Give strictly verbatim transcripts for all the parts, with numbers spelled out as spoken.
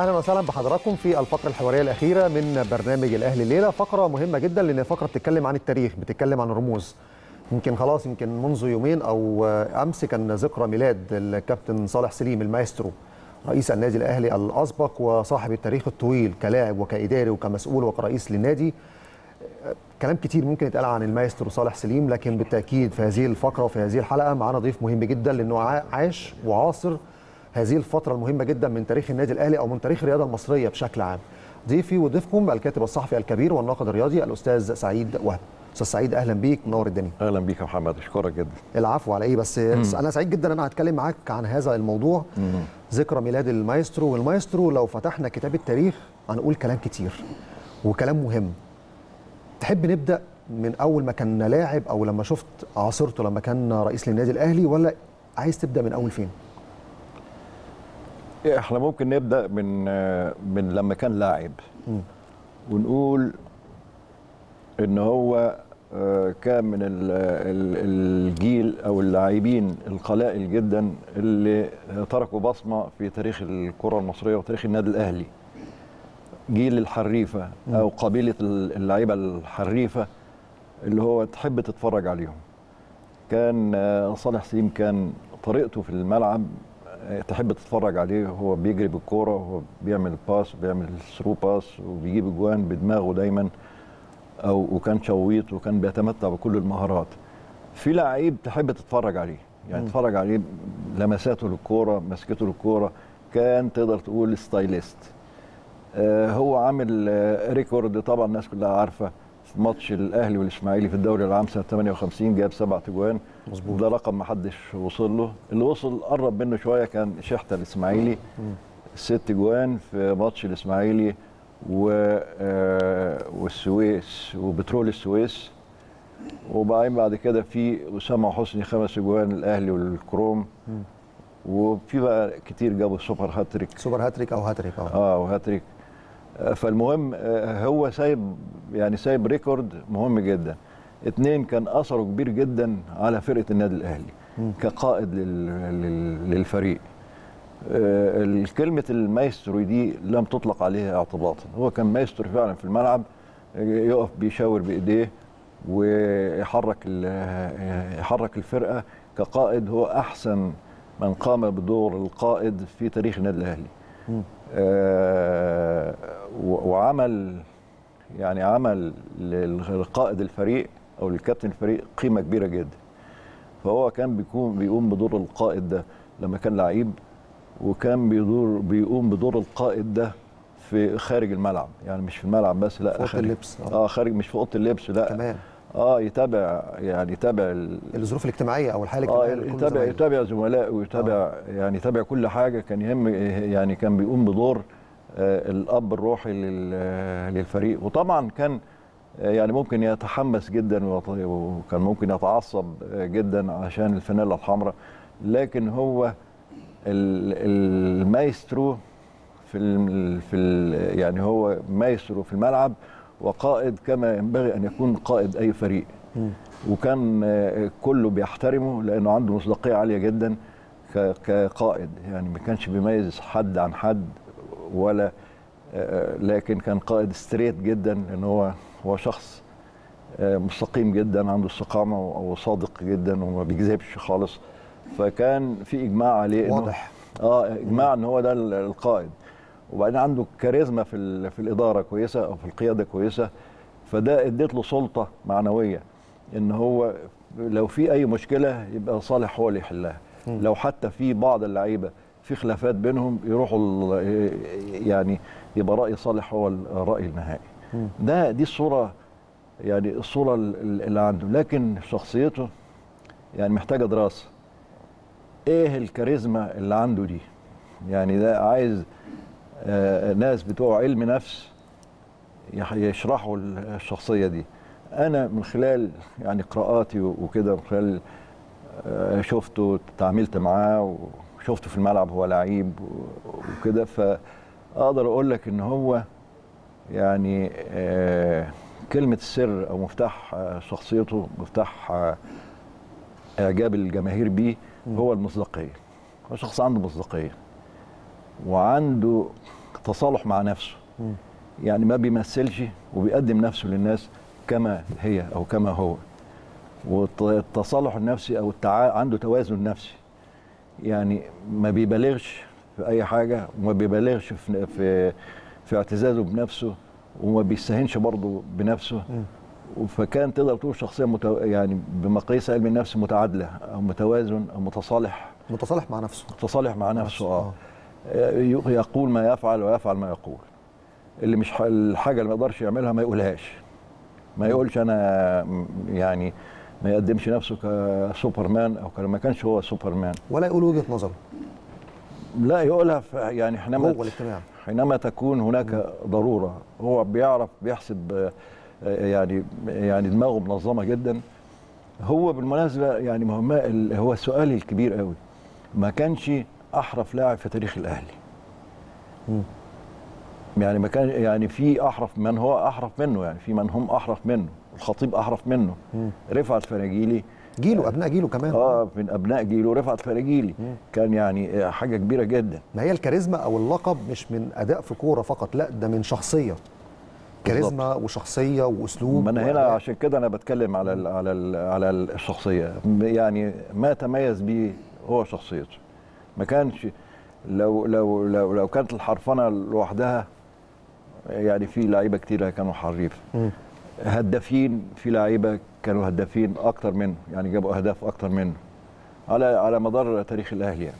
اهلا وسهلا بحضراتكم في الفقره الحواريه الاخيره من برنامج الاهلي الليله. فقره مهمه جدا لان فقره بتتكلم عن التاريخ، بتتكلم عن الرموز. يمكن خلاص يمكن منذ يومين او امس كان ذكرى ميلاد الكابتن صالح سليم المايسترو رئيس النادي الاهلي الاسبق وصاحب التاريخ الطويل كلاعب وكاداري وكمسؤول وكرئيس للنادي. كلام كتير ممكن يتقال عن المايسترو صالح سليم، لكن بالتاكيد في هذه الفقره وفي هذه الحلقه معانا ضيف مهم جدا لانه عاش وعاصر هذه الفترة المهمة جدا من تاريخ النادي الأهلي أو من تاريخ الرياضة المصرية بشكل عام. ضيفي وضيفكم الكاتب الصحفي الكبير والناقد الرياضي الأستاذ سعيد وهب. أستاذ سعيد أهلا بيك، منور الدنيا. أهلا بيك يا محمد، أشكرك جدا. العفو على إيه، بس مم. أنا سعيد جدا أنا هتكلم معاك عن هذا الموضوع. مم. ذكرى ميلاد المايسترو، والمايسترو لو فتحنا كتاب التاريخ هنقول كلام كتير وكلام مهم. تحب نبدأ من أول ما كان لاعب أو لما شفت عاصرته لما كان رئيس للنادي الأهلي، ولا عايز تبدأ من أول فين؟ احنا ممكن نبدا من من لما كان لاعب ونقول ان هو كان من الجيل او اللاعبين القلائل جدا اللي تركوا بصمه في تاريخ الكره المصريه وتاريخ النادي الاهلي. جيل الحريفه او قبيله اللعيبه الحريفه اللي هو تحب تتفرج عليهم. كان صالح سليم كان طريقته في الملعب تحب تتفرج عليه، هو بيجري بالكوره وهو بيعمل باس وبيعمل ثرو باس وبيجيب اجوان بدماغه دايما، او وكان شويط وكان بيتمتع بكل المهارات. في لعيب تحب تتفرج عليه، يعني م. تتفرج عليه لمساته للكوره، مسكته للكوره، كان تقدر تقول ستايليست. آه هو عامل آه ريكورد طبعا الناس كلها عارفه، في ماتش الاهلي والاسماعيلي في الدوري العام سنه ثمانية وخمسين جاب سبع اجوان. مظبوط، ده رقم ما حدش وصل له. اللي وصل قرب منه شويه كان شحته الاسماعيلي، ست اجوان في ماتش الاسماعيلي و والسويس وبترول السويس. وبعدين بعد كده في اسامه حسني خمس اجوان الاهلي والكروم. وفي بقى كتير جابوا سوبر هاتريك، سوبر هاتريك او هاتريك اه اه وهاتريك. فالمهم هو سايب يعني سايب ريكورد مهم جدا. اتنين، كان اثره كبير جدا على فرقه النادي الاهلي م. كقائد للفريق. الكلمه المايسترو دي لم تطلق عليها اعتباطا، هو كان مايسترو فعلا في الملعب، يقف بيشاور بايديه ويحرك يحرك الفرقه كقائد. هو احسن من قام بدور القائد في تاريخ النادي الاهلي. م. آه وعمل يعني عمل للقائد الفريق او للكابتن الفريق قيمه كبيره جدا. فهو كان بيكون بيقوم بدور القائد ده لما كان لعيب، وكان بيدور بيقوم بدور القائد ده في خارج الملعب، يعني مش في الملعب بس، لا، في اوضه اللبس. اه خارج، مش في اوضه اللبس، لا كمان اه يتابع يعني يتابع الظروف الاجتماعيه او الحاله الاجتماعيه. اه يتابع يتابع زملائه ويتابع آه. يعني يتابع كل حاجه. كان يهم يعني كان بيقوم بدور آه الاب الروحي للفريق. وطبعا كان آه يعني ممكن يتحمس جدا وكان ممكن يتعصب آه جدا عشان الفانيلا الحمراء، لكن هو المايسترو في ال في ال يعني هو مايسترو في الملعب وقائد كما ينبغي ان يكون قائد اي فريق. م. وكان كله بيحترمه لانه عنده مصداقيه عاليه جدا كقائد، يعني ما كانش بيميز حد عن حد ولا، لكن كان قائد ستريت جدا، لان هو هو شخص مستقيم جدا، عنده استقامه وصادق جدا وما بيكذبش خالص. فكان في اجماع عليه واضح اه اجماع ان هو ده القائد. وبعدين عنده كاريزما في في الاداره كويسه او في القياده كويسه، فده اديت له سلطه معنويه ان هو لو في اي مشكله يبقى صالح هو اللي يحلها. م. لو حتى في بعض اللعيبه في خلافات بينهم يروحوا يعني يبقى راي صالح هو الراي النهائي. م. ده دي الصوره، يعني الصوره اللي عنده. لكن شخصيته يعني محتاجه دراسه. ايه الكاريزما اللي عنده دي؟ يعني ده عايز آه ناس بتوع علم نفس يشرحوا الشخصيه دي. انا من خلال يعني قراءاتي وكده، من خلال آه شفته، تعاملت معاه وشفته في الملعب هو لعيب وكده، فاقدر اقول لك ان هو يعني آه كلمه السر او مفتاح آه شخصيته، مفتاح آه اعجاب الجماهير بيه هو المصداقيه. هو شخص عنده مصداقيه وعنده تصالح مع نفسه. يعني ما بيمثلش وبيقدم نفسه للناس كما هي او كما هو. والتصالح النفسي او التع... عنده توازن نفسي، يعني ما بيبالغش في اي حاجه وما بيبالغش في في, في اعتزازه بنفسه وما بيستهينش برضه بنفسه. فكان تقدر تقول شخصيه متو... يعني بمقاييس علم النفس متعادله او متوازن او متصالح متصالح مع نفسه متصالح مع نفسه اه يقول ما يفعل ويفعل ما يقول. اللي مش الحاجه اللي ما يقدرش يعملها ما يقولهاش، ما يقولش انا يعني ما يقدمش نفسه كسوبرمان او كما كانش هو سوبرمان، ولا يقول وجهه نظره، لا يقولها يعني حينما جوه الاجتماع حينما تكون هناك ضروره. هو بيعرف بيحسب يعني يعني دماغه منظمه جدا. هو بالمناسبه يعني مهم هو السؤال الكبير قوي، ما كانش احرف لاعب في تاريخ الاهلي. م. يعني ما كان يعني في احرف من هو احرف منه، يعني في من هم احرف منه. الخطيب احرف منه، م. رفعت فناجيلي جيله ابناء جيله كمان اه من ابناء جيله رفعت فناجيلي كان يعني حاجه كبيره جدا. ما هي الكاريزما او اللقب مش من اداء في كوره فقط، لا ده من شخصيه، كاريزما وشخصيه واسلوب. ما انا هنا عشان كده انا بتكلم على ال على ال على الشخصيه. يعني ما تميز بيه هو شخصيته. ما كانش لو لو لو لو كانت الحرفنه لوحدها، يعني في لعيبه كتير كانوا حريف، هدافين في لعيبه كانوا هدافين اكتر منه، يعني جابوا اهداف اكتر منه على على مدار تاريخ الاهلي يعني.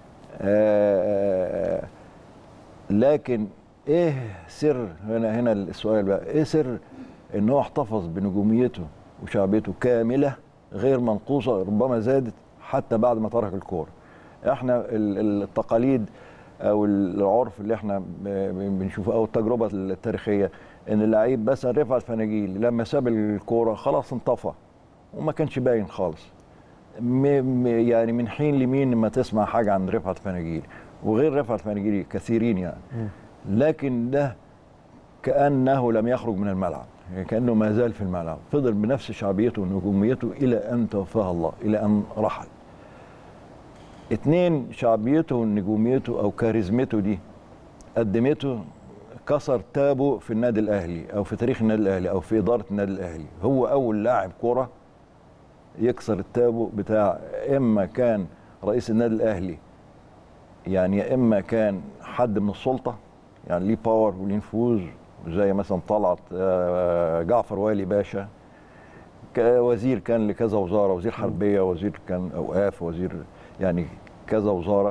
آآ آآ لكن ايه سر هنا هنا السؤال بقى، ايه سر ان هو احتفظ بنجوميته وشعبيته كامله غير منقوصه، ربما زادت حتى بعد ما ترك الكوره. احنا التقاليد او العرف اللي احنا بنشوفه او التجربه التاريخيه ان اللعيب بس رفعت فناجيل لما ساب الكوره خلاص انطفى وما كانش باين خالص. يعني من حين لمين ما تسمع حاجه عن رفعت فناجيل، وغير رفعت فناجيل كثيرين يعني، لكن ده كانه لم يخرج من الملعب، يعني كانه ما زال في الملعب، فضل بنفس شعبيته ونجوميته الى ان توفاه الله، الى ان رحل. اتنين، شعبيته ونجوميته او كاريزمته دي قدمته كسر تابو في النادي الاهلي او في تاريخ النادي الاهلي او في اداره النادي الاهلي. هو اول لاعب كوره يكسر التابو بتاع اما كان رئيس النادي الاهلي، يعني يا اما كان حد من السلطه يعني ليه باور وليه نفوذ، زي مثلا طلعت جعفر والي باشا، وزير كان لكذا وزاره، وزير حربيه، وزير كان اوقاف، وزير يعني كذا وزاره،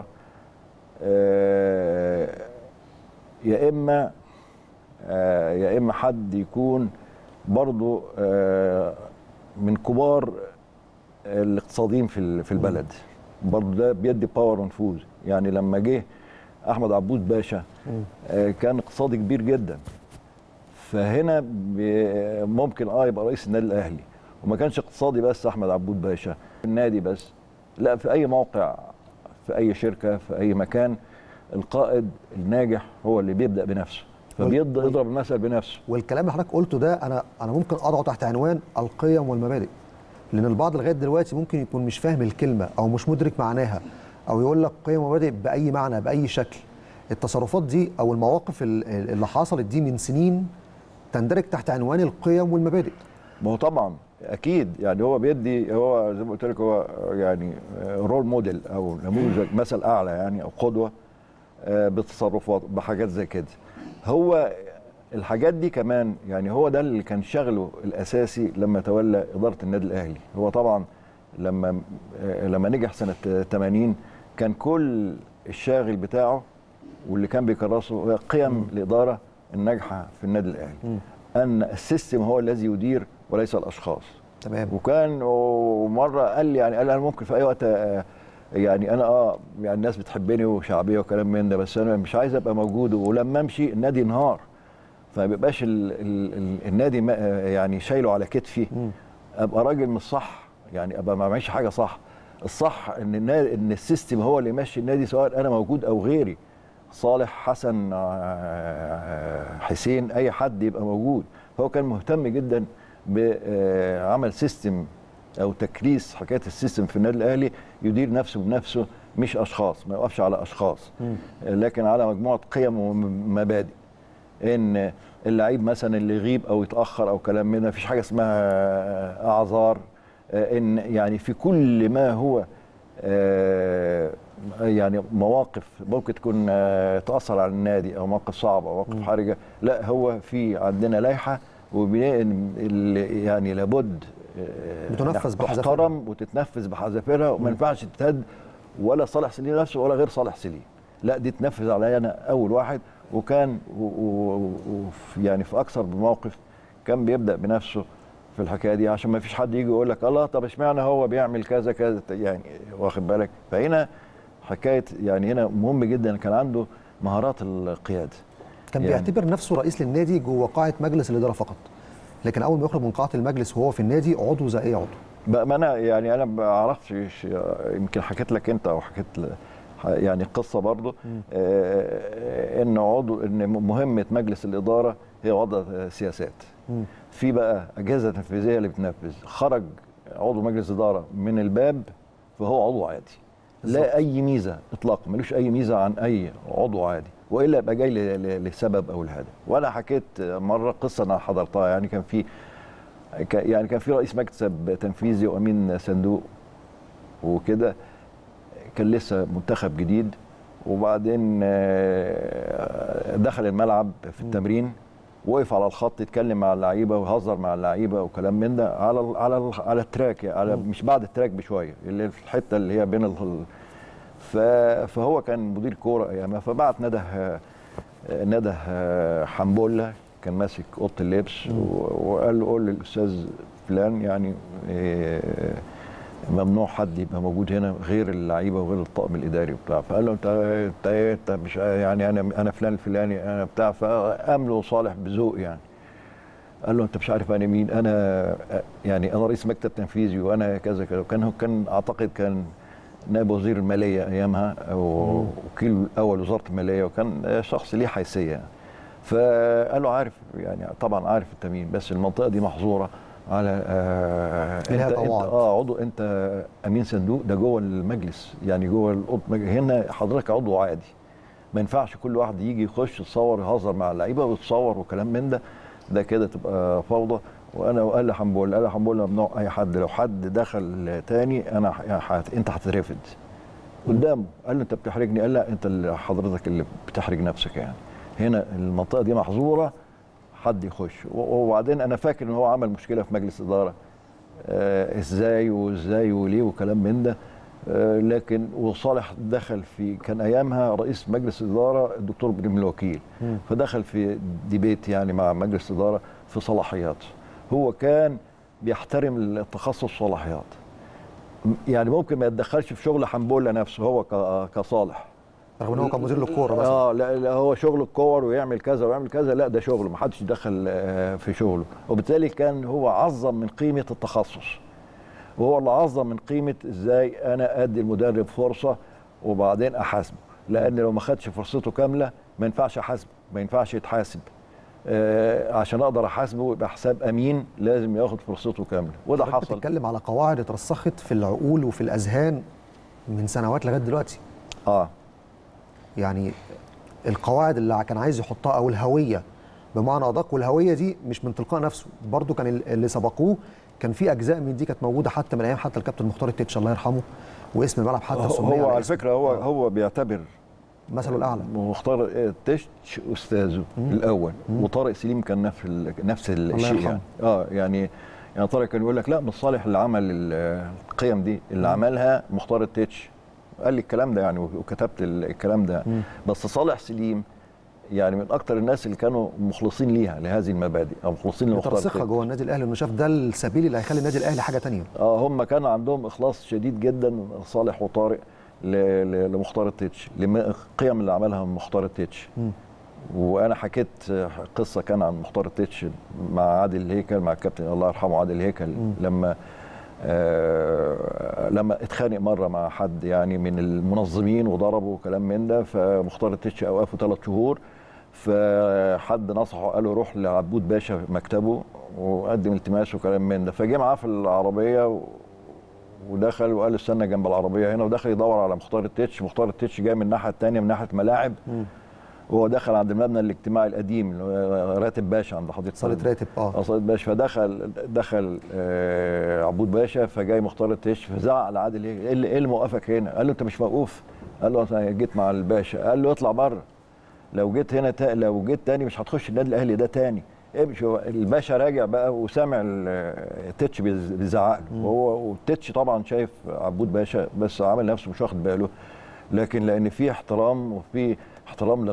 يا اما يا اما حد يكون برضه من كبار الاقتصاديين في في البلد، برضه ده بيدي باور ونفوذ. يعني لما جه احمد عبود باشا كان اقتصادي كبير جدا، فهنا ممكن اه يبقى رئيس النادي الاهلي وما كانش اقتصادي بس احمد عبود باشا في النادي بس، لا في اي موقع، في اي شركه، في اي مكان، القائد الناجح هو اللي بيبدا بنفسه، فبيضرب المثل بنفسه. والكلام اللي حضرتك قلته ده انا انا ممكن اضعه تحت عنوان القيم والمبادئ، لان البعض لغايه دلوقتي ممكن يكون مش فاهم الكلمه او مش مدرك معناها، او يقول لك قيم ومبادئ باي معنى باي شكل. التصرفات دي او المواقف اللي حصلت دي من سنين تندرج تحت عنوان القيم والمبادئ. ما هو طبعا اكيد يعني هو بيدي، هو زي ما قلت لك هو يعني رول موديل او نموذج مثل اعلى يعني او قدوه بتصرفات بحاجات زي كده. هو الحاجات دي كمان يعني هو ده اللي كان شغله الاساسي لما تولى اداره النادي الاهلي. هو طبعا لما لما نجح سنه ثمانين كان كل الشاغل بتاعه واللي كان بيكرسه هو قيم الاداره الناجحه في النادي الاهلي، م. ان السيستم هو الذي يدير وليس الاشخاص. تمام. وكان ومره قال لي يعني قال انا ممكن في اي وقت يعني انا اه يعني الناس بتحبني وشعبيه وكلام من ده، بس انا مش عايز ابقى موجود، ولما امشي النادي ينهار، فما بيبقاش ال ال النادي يعني شايله على كتفي، م. ابقى راجل مش صح، يعني ابقى ما بعملش حاجه صح. الصح ان النادي ان السيستم هو اللي يمشي النادي سواء انا موجود او غيري، صالح، حسن، حسين، اي حد يبقى موجود. هو كان مهتم جدا بعمل سيستم او تكريس حكايه السيستم في النادي الاهلي يدير نفسه بنفسه مش اشخاص، ما يوقفش على اشخاص، لكن على مجموعه قيم ومبادئ. ان اللعيب مثلا اللي يغيب او يتاخر او كلام من ده، مفيش حاجه اسمها اعذار. ان يعني في كل ما هو يعني مواقف ممكن تكون تاثر على النادي او موقف صعب او مواقف حرجه، لا هو في عندنا لائحه يعني لابد بتنفذ بحذافيرها، تحترم وتتنفذ بحذافيرها، وما ينفعش تتهد ولا صالح سليم نفسه ولا غير صالح سليم، لا دي تنفذ عليا انا اول واحد. وكان يعني في اكثر من موقف كان بيبدا بنفسه في الحكايه دي، عشان ما فيش حد يجي يقول لك الله طب اشمعنى هو بيعمل كذا كذا، يعني واخد بالك. فهنا حكايه يعني هنا مهم جدا كان عنده مهارات القياده، كان يعني بيعتبر نفسه رئيس للنادي جوه قاعه مجلس الاداره فقط، لكن اول ما يخرج من قاعه المجلس وهو في النادي عضو زي اي عضو. ما انا يعني انا ما اعرفش، يمكن حكيت لك انت او حكيت يعني قصه برضه، آه ان عضو ان مهمه مجلس الاداره هي وضع سياسات. م. في بقى اجهزه تنفيذيه اللي بتنفذ. خرج عضو مجلس اداره من الباب فهو عضو عادي، بالزبط. لا اي ميزه اطلاقا، ملوش اي ميزه عن اي عضو عادي، والا يبقى جاي لسبب او لهدف. وانا حكيت مره قصه انا حضرتها، يعني كان في يعني كان في رئيس مكتب تنفيذي وامين صندوق وكده، كان لسه منتخب جديد، وبعدين دخل الملعب في التمرين، وقف على الخط يتكلم مع اللعيبه ويهزر مع اللعيبه وكلام من ده على ال على ال على التراك، يعني على مش بعد التراك بشويه، اللي في الحته اللي هي بين ال فهو كان مدير كوره ايامها، فبعت نده نده حنبله كان ماسك اوضه اللبس، وقال له قول للاستاذ فلان يعني ممنوع حد يبقى موجود هنا غير اللعيبه وغير الطاقم الاداري وبتاع. فقال له انت انت انت مش يعني انا انا فلان الفلاني انا بتاع. فقام له صالح بذوق يعني، قال له انت مش عارف انا مين، انا يعني انا رئيس مكتب تنفيذي وانا كذا كذا. وكان كان اعتقد كان نائب وزير الماليه ايامها او وكيل اول وزاره الماليه، وكان شخص ليه حيثيه يعني. فقال له عارف يعني طبعا عارف انت مين، بس المنطقه دي محظوره على آه انت, انت اه عضو، انت امين صندوق ده جوه المجلس، يعني جوه الاوضه هنا حضرتك عضو عادي، ما ينفعش كل واحد يجي يخش يتصور يهزر مع اللعيبه ويتصور وكلام من ده، ده كده تبقى فوضى. وانا وقال لي حنبول قال لي حنبول ممنوع اي حد، لو حد دخل تاني انا حت انت هتترفد قدامه. قال له انت بتحرجني، قال لا انت اللي حضرتك اللي بتحرج نفسك، يعني هنا المنطقه دي محظوره حد يخش. وبعدين انا فاكر ان هو عمل مشكله في مجلس اداره، آه ازاي وازاي وليه وكلام من ده، آه لكن وصالح دخل في كان ايامها رئيس مجلس اداره الدكتور ابراهيم الوكيل، فدخل في ديبيت يعني مع مجلس اداره في صلاحيات. هو كان بيحترم التخصص صلاحيات، يعني ممكن ما يتدخلش في شغل حنبله نفسه هو كصالح، رغم ان هو كان مدير للكوره مثلا. اه لا, لا هو شغل الكور ويعمل كذا ويعمل كذا، لا ده شغله ما حدش يدخل في شغله. وبالتالي كان هو عظم من قيمه التخصص، وهو اللي عظم من قيمه ازاي انا ادي المدرب فرصه وبعدين احاسبه، لان لو ما خدش فرصته كامله ما ينفعش احاسبه، ما ينفعش يتحاسب. آه عشان اقدر احاسبه يبقى حساب امين لازم ياخد فرصته كامله، وده حصل. بتتكلم على قواعد اترسخت في العقول وفي الاذهان من سنوات لغايه دلوقتي. اه يعني القواعد اللي كان عايز يحطها او الهويه بمعنى ادق، والهويه دي مش من تلقاء نفسه، برضو كان اللي سبقوه كان في اجزاء من دي كانت موجوده حتى من ايام حتى الكابتن مختار التتش الله يرحمه، واسم الملعب حتى سمي هو على فكره هو آه. هو بيعتبر مثله الاعلى. مختار التتش استاذه مم. الاول، مم. وطارق سليم كان نفس نفس الشيء يعني. اه يعني يعني طارق كان يقول لك لا مش صالح اللي عمل القيم دي، اللي مم. عملها مختار التتش، قال لي الكلام ده يعني وكتبت الكلام ده. مم. بس صالح سليم يعني من اكتر الناس اللي كانوا مخلصين ليها لهذه المبادئ او مخلصين لمختار ترسخها جوه النادي الاهلي، انه شاف ده السبيل اللي هيخلي النادي الاهلي حاجه ثانيه. اه هم كان عندهم اخلاص شديد جدا صالح وطارق لمختار التتش، للقيم اللي عملها مختار التتش. وانا حكيت قصه كان عن مختار التتش مع عادل هيكل، مع الكابتن الله يرحمه عادل هيكل، مم. لما آه لما اتخانق مره مع حد يعني من المنظمين وضربه وكلام من ده، فمختار التتش اوقفه ثلاث شهور، فحد نصحه قال له روح لعبود باشا مكتبه وقدم التماس وكلام من ده، فجه معاه في العربيه ودخل وقال له استنى جنب العربيه هنا، ودخل يدور على مختار التتش. مختار التتش جاي من الناحيه الثانيه من ناحيه ملاعب، وهو دخل عند المبنى الاجتماعي القديم اللي هو راتب باشا عند حضرتك صاله راتب. اه صاله باشا. فدخل دخل آه عبود باشا، فجاي مختار التتش فزعق لعادل ايه اللي ايه اللي موقفك هنا؟ قال له انت مش موقوف. قال له انا جيت مع الباشا. قال له اطلع بره، لو جيت هنا تا... لو جيت تاني مش هتخش النادي الاهلي ده تاني. امشي. الباشا راجع بقى وسامع التتش بيزعق له، وهو والتتش طبعا شايف عبود باشا بس عامل نفسه مش واخد باله، لكن لان في احترام وفي احترام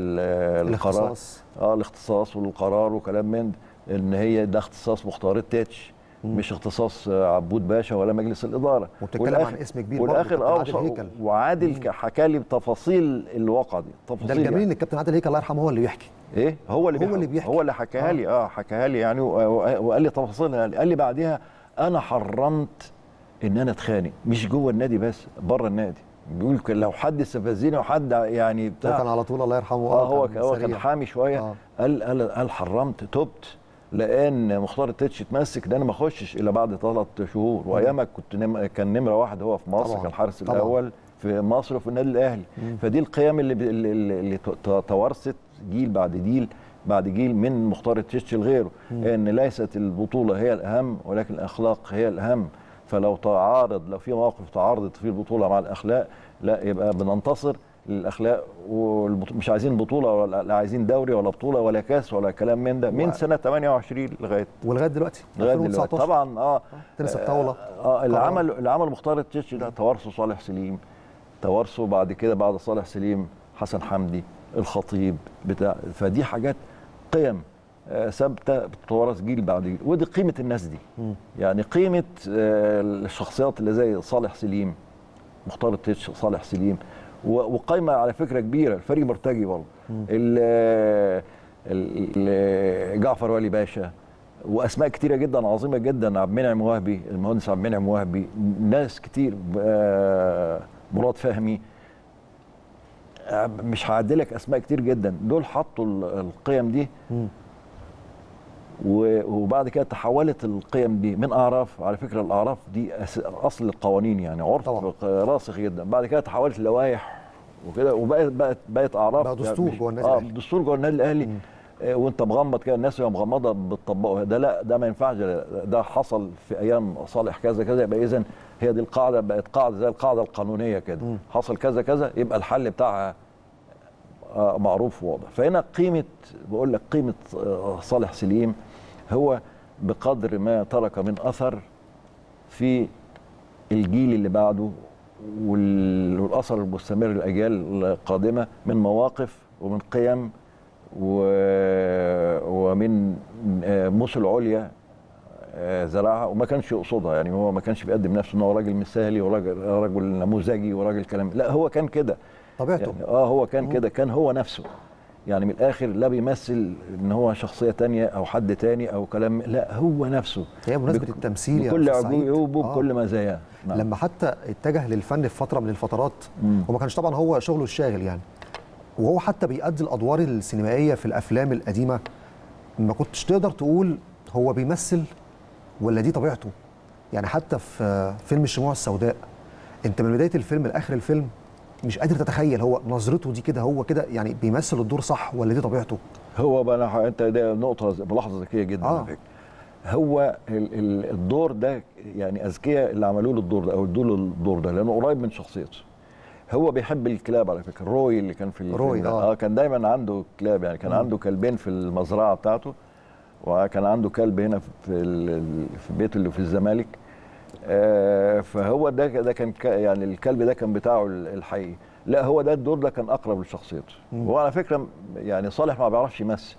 للقرار، اه الاختصاص والقرار وكلام من ان هي ده اختصاص مختار التتش مش اختصاص عبود باشا ولا مجلس الاداره. وبتتكلم عن اسم كبير والاخر اه وعادل حكى لي تفاصيل الواقعه دي، تفاصيل ده الجميل ان الكابتن عادل هيكل الله يرحمه هو اللي بيحكي. ايه هو اللي هو اللي بيحكي هو اللي حكاها لي اه حكاها لي يعني، وقال لي تفاصيلها. قال لي بعدها انا حرمت ان انا اتخانق مش جوه النادي بس بره النادي. بيقول لو حد استفزني وحد يعني بتاع هو كان على طول الله يرحمه. اه هو كان هو كان حامي شويه. آه. قال قال قال حرمت تبت لان مختار التتش اتمسك ده انا ما اخشش الا بعد ثلاث شهور. وايامك كنت نم... كان نمره واحد هو في مصر، كان الحارس الاول في مصر وفي النادي الاهلي. مم. فدي القيم اللي اللي, اللي توارثت جيل بعد جيل بعد جيل من مختار التتش لغيره، ان ليست البطوله هي الاهم ولكن الاخلاق هي الاهم. فلو تعارض لو في موقف تعارضت فيه البطوله مع الاخلاق لا يبقى بننتصر للاخلاق، ومش عايزين بطوله ولا عايزين دوري ولا بطوله ولا كاس ولا كلام من ده من سنه ثمانية وعشرين لغايه ولغايه دلوقتي لغايه دلوقتي طبعا. اه تنس الطاوله اه اللي عمل اللي عمل مختار التتش ده توارثه صالح سليم، توارثه بعد كده بعد صالح سليم حسن حمدي الخطيب بتاع. فدي حاجات قيم ثابته بتتوارث جيل بعد جيل، ودي قيمه الناس دي. م. يعني قيمه الشخصيات اللي زي صالح سليم مختار التتش صالح سليم، وقايمه على فكره كبيره الفريق مرتجي برضه جعفر ولي باشا واسماء كتيره جدا عظيمه جدا، عبد المنعم وهبي المهندس عبد المنعم وهبي، ناس كتير مراد فهمي، مش هعدلك اسماء كتير جدا. دول حطوا القيم دي م. وبعد كده تحولت القيم دي من اعراف. على فكره الاعراف دي اصل القوانين يعني عرف راسخ جدا. بعد كده تحولت لوائح وكده وبقت بقت بقت اعراف بقى دستور جوه النادي الاهلي. اه دستور جوه النادي الاهلي. آه وانت مغمض كده الناس وهي مغمضه بتطبقه. ده لا ده ما ينفعش، ده حصل في ايام صالح كذا كذا يبقى اذا هي دي القاعده بقت قاعده زي القاعده القانونيه كده. حصل كذا كذا يبقى الحل بتاعها آه معروف وواضح. فهنا قيمه بقول لك قيمه آه صالح سليم هو بقدر ما ترك من اثر في الجيل اللي بعده والاثر المستمر للاجيال القادمه من مواقف ومن قيم ومن مثل عليا زرعها وما كانش يقصدها. يعني هو ما كانش بيقدم نفسه ان هو راجل مثالي وراجل رجل نموذجي وراجل كلام، لا هو كان كده طبيعته. يعني اه هو كان كده، كان هو نفسه. يعني من الاخر لا بيمثل ان هو شخصيه تانية او حد تاني او كلام، لا هو نفسه. هي بمناسبه التمثيل بكل عيوبه وبكل آه. مزاياه. نعم. لما حتى اتجه للفن في فتره من الفترات مم. وما كانش طبعا هو شغله الشاغل يعني، وهو حتى بيأدي الادوار السينمائيه في الافلام القديمه، ما كنتش تقدر تقول هو بيمثل ولا دي طبيعته. يعني حتى في فيلم الشموع السوداء انت من بدايه الفيلم لاخر الفيلم مش قادر تتخيل هو نظرته دي كده هو كده يعني بيمثل الدور صح ولا دي طبيعته. هو بقى انت ده نقطه ملاحظه ذكيه جدا على آه. فكره. هو الدور ده يعني اذكياء اللي عملوا له الدور ده او ادوا له الدور ده لانه قريب من شخصيته. هو بيحب الكلاب على فكره. روي اللي كان في روي اه, آه كان دايما عنده كلاب، يعني كان م. عنده كلبين في المزرعه بتاعته، وكان عنده كلب هنا في في بيته اللي في الزمالك. آه فهو ده ده كان يعني الكلب ده كان بتاعه الحقيقي. لا هو ده الدور ده كان اقرب لشخصيته. وعلى فكره يعني صالح ما بيعرفش يمثل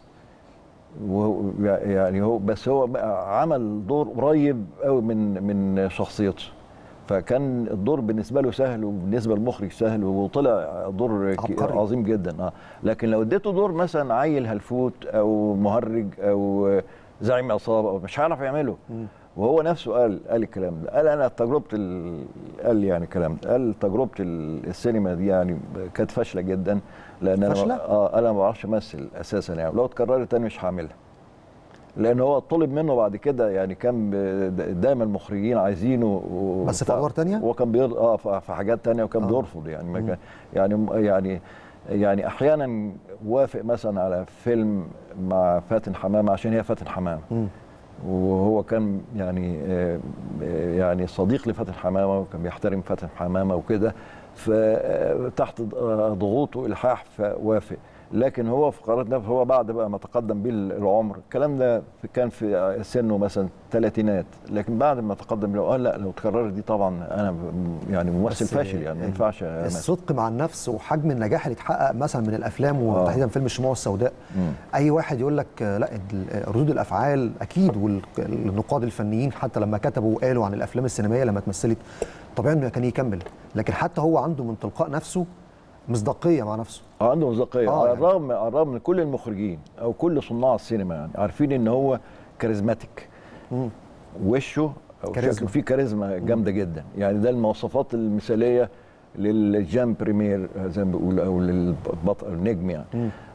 يعني هو بس هو عمل دور قريب قوي من من شخصيته، فكان الدور بالنسبه له سهل وبالنسبه للمخرج سهل وطلع دور عبقري. عظيم جدا. اه لكن لو اديته دور مثلا عيل هلفوت او مهرج او زعيم عصابه او مش هيعرف يعمله. م. وهو نفسه قال قال الكلام ده. قال انا تجربه ال... قال يعني الكلام ده. قال تجربه السينما دي يعني كانت فاشله جدا لان انا فاشلة؟ اه انا ما بعرفش امثل اساسا يعني، لو اتكررت تاني مش هعملها. لان هو طلب منه بعد كده، يعني كان دايما المخرجين عايزينه بس في ادوار ثانيه هو كان بير... اه في حاجات ثانيه وكان آه. بيرفض يعني ما كان يعني يعني يعني احيانا وافق مثلا على فيلم مع فاتن حمامه عشان هي فاتن حمامه، وهو كان يعني يعني صديق لفاتن حمامه وكان بيحترم فاتن حمامه وكده، فتحت ضغوط والحاح فوافق. لكن هو في قرارات نفسه هو بعد بقى ما تقدم بيه العمر، الكلام ده كان في سنه مثلا ثلاثينات، لكن بعد ما تقدم له قال لا لو تكررت دي طبعا انا يعني ممثل فاشل يعني ما ينفعش. الصدق مع النفس وحجم النجاح اللي اتحقق مثلا من الافلام وتحديدا فيلم الشموع السوداء، مم. اي واحد يقول لك لا ردود الافعال اكيد، والنقاد الفنيين حتى لما كتبوا وقالوا عن الافلام السينمائيه لما اتمثلت طبيعي انه كان يكمل، لكن حتى هو عنده من تلقاء نفسه مصداقيه مع نفسه. اه عنده مصداقيه آه على الرغم يعني. على الرغم من كل المخرجين او كل صناع السينما يعني عارفين ان هو كاريزماتيك، وشه او شكله فيه كاريزما جامده جدا، يعني ده المواصفات المثاليه للجام بريمير زي ما بيقولوا او للبطل النجم يعني.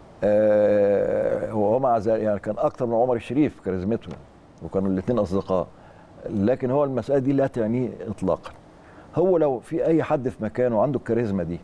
آه وهو مع ذلك يعني كان اكتر من عمر الشريف كاريزمته يعني، وكانوا الاثنين اصدقاء، لكن هو المساله دي لا تعنيه اطلاقا. هو لو في اي حد في مكانه عنده الكاريزما دي،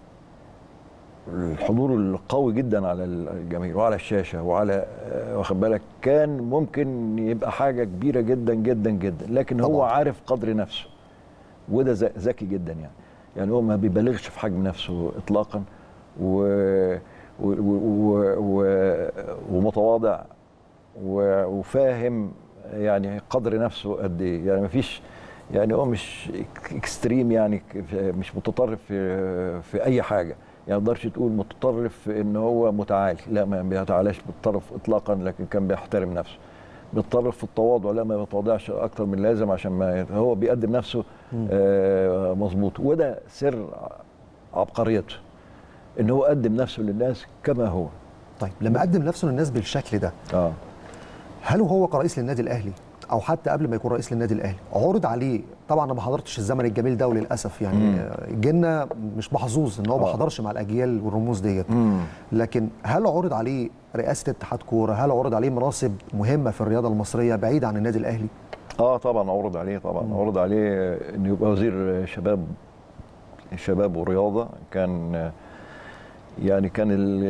الحضور القوي جدا على الجماهير وعلى الشاشه وعلى واخد بالك، كان ممكن يبقى حاجه كبيره جدا جدا جدا، لكن هو طبعا. عارف قدر نفسه، وده ذكي جدا يعني يعني هو ما بيبالغش في حجم نفسه اطلاقا، و... و... و... و... ومتواضع و... وفاهم يعني قدر نفسه قد ايه، يعني ما فيش يعني هو مش اكستريم يعني مش متطرف في في اي حاجه، يعني ما تقدرش تقول متطرف في ان هو متعالي، لا ما بيتعالاش بالطرف اطلاقا، لكن كان بيحترم نفسه. بالطرف في التواضع، لا ما بيتواضعش اكتر من اللازم عشان ما هو بيقدم نفسه آه مظبوط، وده سر عبقريته ان هو قدم نفسه للناس كما هو. طيب لما قدم نفسه للناس بالشكل ده اه هل هو كرئيس للنادي الاهلي او حتى قبل ما يكون رئيس للنادي الاهلي عرض عليه، طبعا انا ما حضرتش الزمن الجميل ده وللاسف يعني جيلنا مش محظوظ ان هو ما حضرش مع الاجيال والرموز ديت، لكن هل عرض عليه رئاسه اتحاد كوره؟ هل عرض عليه مناصب مهمه في الرياضه المصريه بعيد عن النادي الاهلي؟ اه طبعا عرض عليه، طبعا مم. عرض عليه انه يبقى وزير شباب شباب ورياضه، كان يعني كان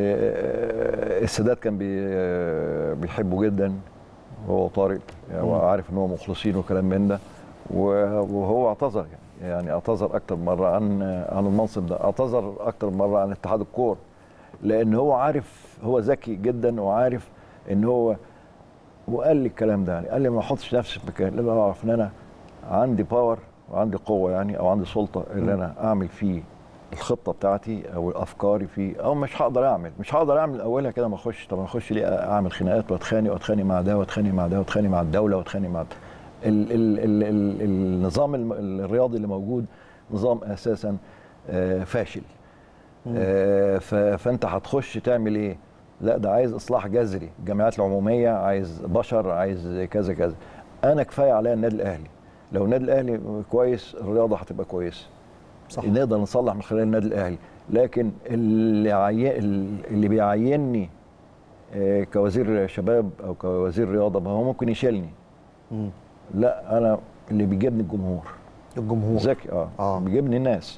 السادات كان بيحبه جدا هو طارق يعني، وعارف ان هو مخلصين وكلام من ده، وهو اعتذر يعني يعني اعتذر اكتر مره عن عن المنصب ده، اعتذر اكتر مره عن اتحاد الكوره، لان هو عارف هو ذكي جدا وعارف ان هو، وقال لي الكلام ده يعني قال لي ما احطش نفسي في مكان، لازم اعرف ان انا عندي باور وعندي قوه يعني او عندي سلطه اللي انا اعمل فيه الخطه بتاعتي او افكاري فيه، او مش هقدر اعمل مش هقدر اعمل اولها كده ما اخش، طب اخش ليه اعمل خناقات واتخانق واتخانق مع ده واتخانق مع ده واتخانق مع الدوله واتخانق مع ال ال ال ال النظام الرياضي اللي موجود نظام اساسا فاشل. فانت هتخش تعمل ايه؟ لا ده عايز اصلاح جذري، الجمعيات العموميه عايز بشر عايز كذا كذا. انا كفايه عليا النادي الاهلي، لو النادي الاهلي كويس الرياضه هتبقى كويسه، صح. نقدر نصلح من خلال النادي الاهلي، لكن اللي عي... اللي بيعينني كوزير شباب او كوزير رياضه ما هو ممكن يشيلني. مم. لا انا اللي بيجيبني الجمهور الجمهور ذكي اه, آه. بيجيبني الناس،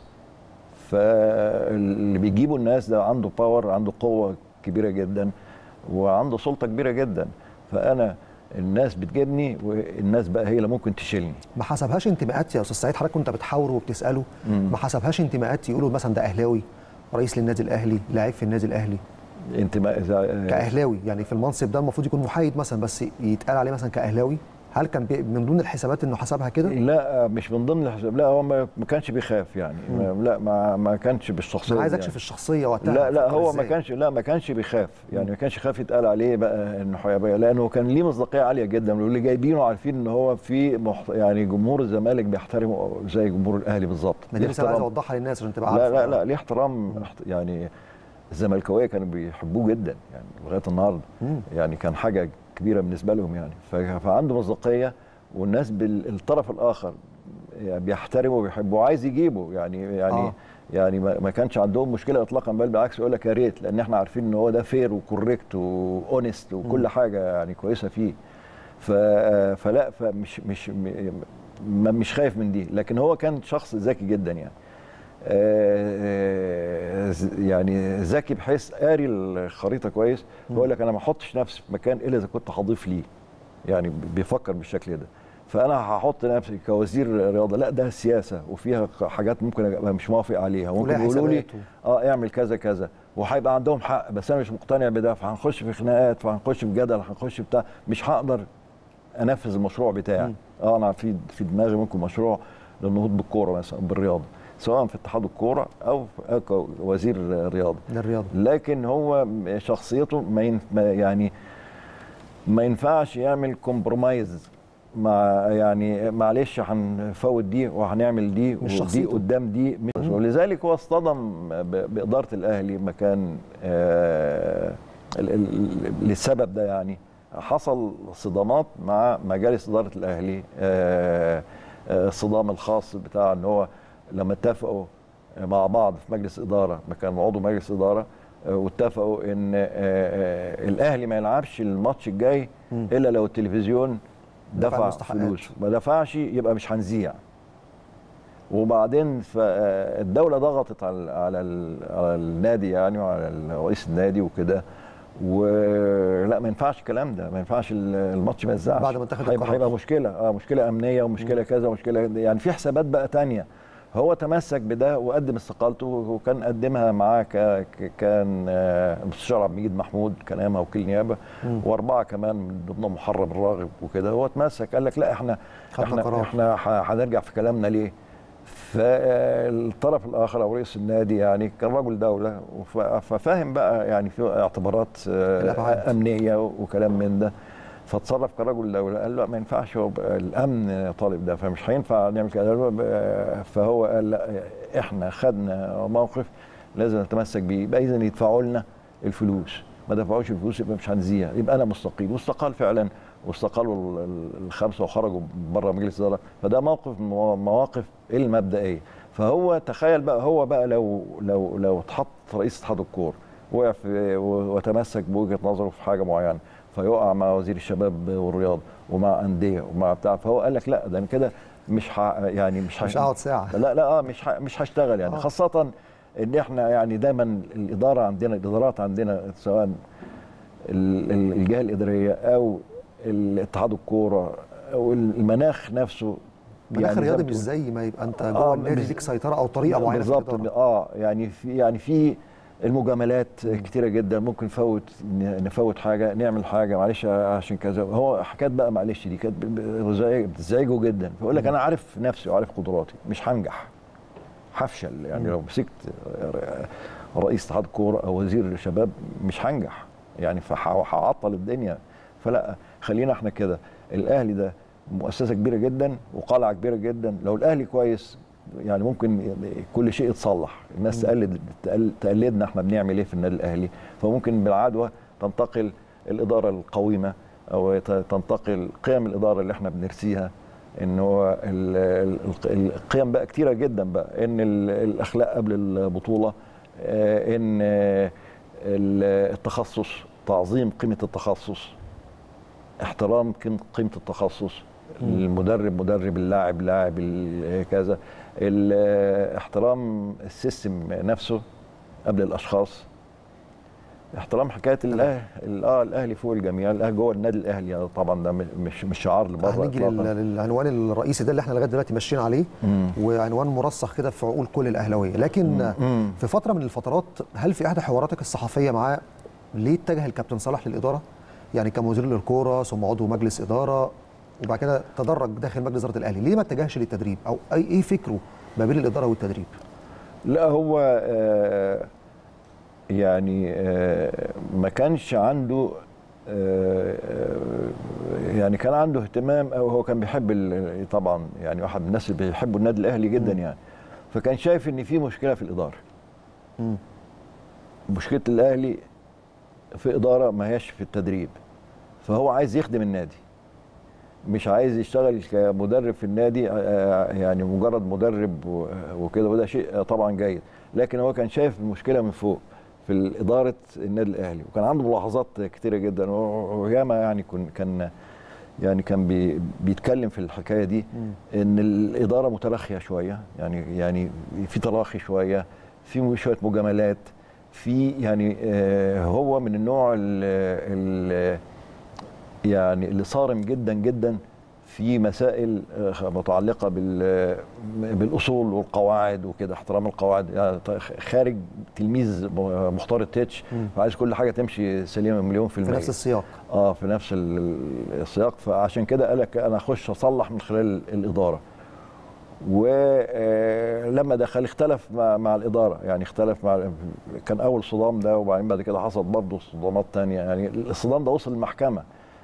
فاللي بيجيبوا الناس ده عنده باور، عنده قوه كبيره جدا وعنده سلطه كبيره جدا، فانا الناس بتجيبني والناس بقى هي اللي ممكن تشيلني. ما حسبهاش انتماءات يا استاذ سعيد؟ حضرتك كنت بتحاوره وبتساله، مم. ما حسبهاش انتماءات يقولوا مثلا ده اهلاوي رئيس للنادي الاهلي لاعب في النادي الاهلي؟ انتماء كاهلاوي يعني في المنصب ده المفروض يكون محايد مثلا، بس يتقال عليه مثلا كاهلاوي، هل كان من ضمن الحسابات انه حسبها كده؟ لا مش من ضمن الحساب، لا هو ما كانش بيخاف يعني، مم. لا ما ما كانش بالشخصيه. انا عايز اكشف يعني الشخصيه وقتها. لا لا هو ما كانش لا ما كانش بيخاف يعني، ما كانش خاف يتقال عليه بقى انه حيوي، لانه كان ليه مصداقيه عاليه جدا، واللي جايبينه عارفين ان هو في محت... يعني جمهور الزمالك بيحترمه زي جمهور الاهلي بالظبط. ما دي رساله عايز اوضحها للناس عشان تبقى عارفه. لا لا لا ليه احترام يعني، الزملكاويه كانوا بيحبوه جدا يعني لغايه النهارده، يعني كان حاجه كبيره بالنسبه لهم يعني، فعنده مصداقيه، والناس بالطرف الاخر يعني بيحترموا وبيحبوا وعايز يجيبوا يعني يعني آه. يعني ما كانش عندهم مشكله اطلاقا، بل بالعكس يقول لك يا ريت، لان احنا عارفين ان هو ده فير وكوريكت واونست وكل م. حاجه يعني كويسه فيه. فلا فمش مش مش خايف من دي، لكن هو كان شخص ذكي جدا يعني. يعني ذكي بحيث قاري الخريطه كويس، بيقول لك انا ما احطش نفسي في مكان الا اذا كنت هضيف ليه، يعني بيفكر بالشكل ده. فانا هحط نفسي كوزير رياضه، لا ده سياسه وفيها حاجات ممكن ابقى مش موافق عليها، ممكن يقولوا لي اه اعمل كذا كذا وهيبقى عندهم حق، بس انا مش مقتنع بده، فهنخش في خناقات، فهنخش في جدل، هنخش بتاع، مش هقدر انفذ المشروع بتاعي. اه انا في في دماغي ممكن مشروع للنهوض بالكوره مثلا، بالرياضه، سواء في اتحاد الكوره او كوزير رياضه للرياضه، لكن هو شخصيته ما يعني ما ينفعش يعمل كومبرومايز مع، يعني معلش هنفوت دي وهنعمل دي ودي قدام دي، ولذلك هو اصطدم باداره الاهلي مكان آه للسبب ده. يعني حصل صدامات مع مجالس اداره الاهلي، آه الصدام الخاص بتاع ان هو لما اتفقوا مع بعض في مجلس اداره، مكان عضو مجلس اداره، واتفقوا ان الاهلي ما يلعبش الماتش الجاي الا لو التلفزيون دفع فلوس، ما دفعش يبقى مش هنذيع. وبعدين الدوله ضغطت على على على النادي يعني وعلى رئيس النادي وكده، ولا ما ينفعش الكلام ده، ما ينفعش الماتش ما يتذاعش، بعد ما اتخذ القرار هيبقى مشكله، اه مشكله امنيه ومشكله كذا ومشكله، يعني في حسابات بقى ثانيه. هو تمسك بده وقدم استقالته، وكان قدمها معاه كان المستشار عبد المجيد محمود كان ايامها وكيل نيابه، واربعه كمان من ضمنهم محرم الراغب وكده. هو تمسك قال لك لا احنا احنا قرار. احنا هنرجع في كلامنا ليه؟ فالطرف الاخر او رئيس النادي يعني كان رجل دوله ففاهم بقى يعني في اعتبارات امنيه وكلام من ده، فاتصرف كرجل دوله، قال له ما ينفعش، هو الامن طالب ده فمش هينفع نعمل كده. فهو قال لا احنا خدنا موقف لازم نتمسك بيه، يبقى اذا يدفعوا لنا الفلوس، ما دفعوش الفلوس يبقى مش هنذيع، يبقى انا مستقيل. واستقال فعلا، واستقالوا الخمسه وخرجوا بره مجلس الاداره. فده موقف من مواقف المبدئيه. فهو تخيل بقى، هو بقى لو لو لو اتحط رئيس اتحاد الكوره وقف وتمسك بوجهه نظره في حاجه معينه، فيقع مع وزير الشباب والرياضه ومع انديه ومع بتاع، فهو قال لك لا ده انا كده مش ح... يعني مش مش هقعد ساعه، لا لا اه مش ح... مش هشتغل يعني. آه. خاصه ان احنا يعني دايما الاداره عندنا، الادارات عندنا سواء الجهه الاداريه او الاتحاد الكوره او المناخ نفسه، مناخ يعني رياضي مش زي ما يبقى انت جوه آه النادي ليك سيطره او طريقه معينه بالظبط. اه يعني في يعني في المجاملات كتيره جدا، ممكن نفوت نفوت حاجه، نعمل حاجه معلش عشان كذا. هو حكايه بقى معلش دي كانت بتزعجه جدا، فيقول لك انا عارف نفسي وعارف قدراتي، مش هنجح، هفشل يعني. لو مسكت رئيس اتحاد كوره او وزير شباب مش هنجح يعني، فهعطل الدنيا. فلا خلينا احنا كده. الاهلي ده مؤسسه كبيره جدا وقلعه كبيره جدا، لو الاهلي كويس يعني ممكن كل شيء يتصلح. الناس تقلد تقلدنا احنا بنعمل ايه في النادي الاهلي، فممكن بالعدوى تنتقل الاداره القويمه او تنتقل قيم الاداره اللي احنا بنرسيها. ان هو القيم بقى كتيره جدا بقى، ان الاخلاق قبل البطوله، ان التخصص، تعظيم قيمه التخصص، احترام قيمه التخصص، المدرب مدرب، اللاعب لاعب، كذا، احترام السيستم نفسه قبل الاشخاص، احترام حكايه الاهلي اه الاهلي فوق الجميع، الاهلي جوه النادي الاهلي طبعا ده مش مش شعار لبره. هنيجي للعنوان الرئيسي ده اللي احنا لغايه دلوقتي ماشيين عليه، مم. وعنوان مرسخ كده في عقول كل الاهلاويه، لكن مم. في فتره من الفترات هل في احدى حواراتك الصحفيه معاه ليه اتجه الكابتن صلاح للاداره؟ يعني كمدير للكوره ثم عضو مجلس اداره وبعد كده تدرج داخل مجلس اداره الاهلي، ليه ما اتجهش للتدريب او اي ايه فكره ما بين الاداره والتدريب؟ لا هو آه يعني آه ما كانش عنده آه يعني كان عنده اهتمام، او هو كان بيحب طبعا يعني واحد من الناس اللي بيحبوا النادي الاهلي جدا م. يعني، فكان شايف ان في مشكله في الاداره. م. مشكله الاهلي في اداره ما هياش في التدريب، فهو عايز يخدم النادي، مش عايز يشتغل كمدرب في النادي يعني مجرد مدرب وكده، وده شيء طبعا جيد، لكن هو كان شايف المشكله من فوق في اداره النادي الاهلي، وكان عنده ملاحظات كتيره جدا، وياما يعني كان يعني كان بي بيتكلم في الحكايه دي ان الاداره متراخيه شويه، يعني يعني في تراخي شويه، في شويه مجاملات، في يعني آه هو من النوع ال يعني اللي صارم جدا جدا في مسائل متعلقه بالاصول والقواعد وكده، احترام القواعد. يعني خارج تلميذ مختار التتش، فعايز كل حاجه تمشي سليمه مليون في المية، في نفس السياق. اه في نفس السياق. فعشان كده قال لك انا اخش اصلح من خلال الاداره. ولما دخل اختلف مع, مع الاداره، يعني اختلف مع، كان اول صدام ده، وبعدين بعد كده حصل برضه صدامات ثانيه. يعني الصدام ده وصل للمحكمه،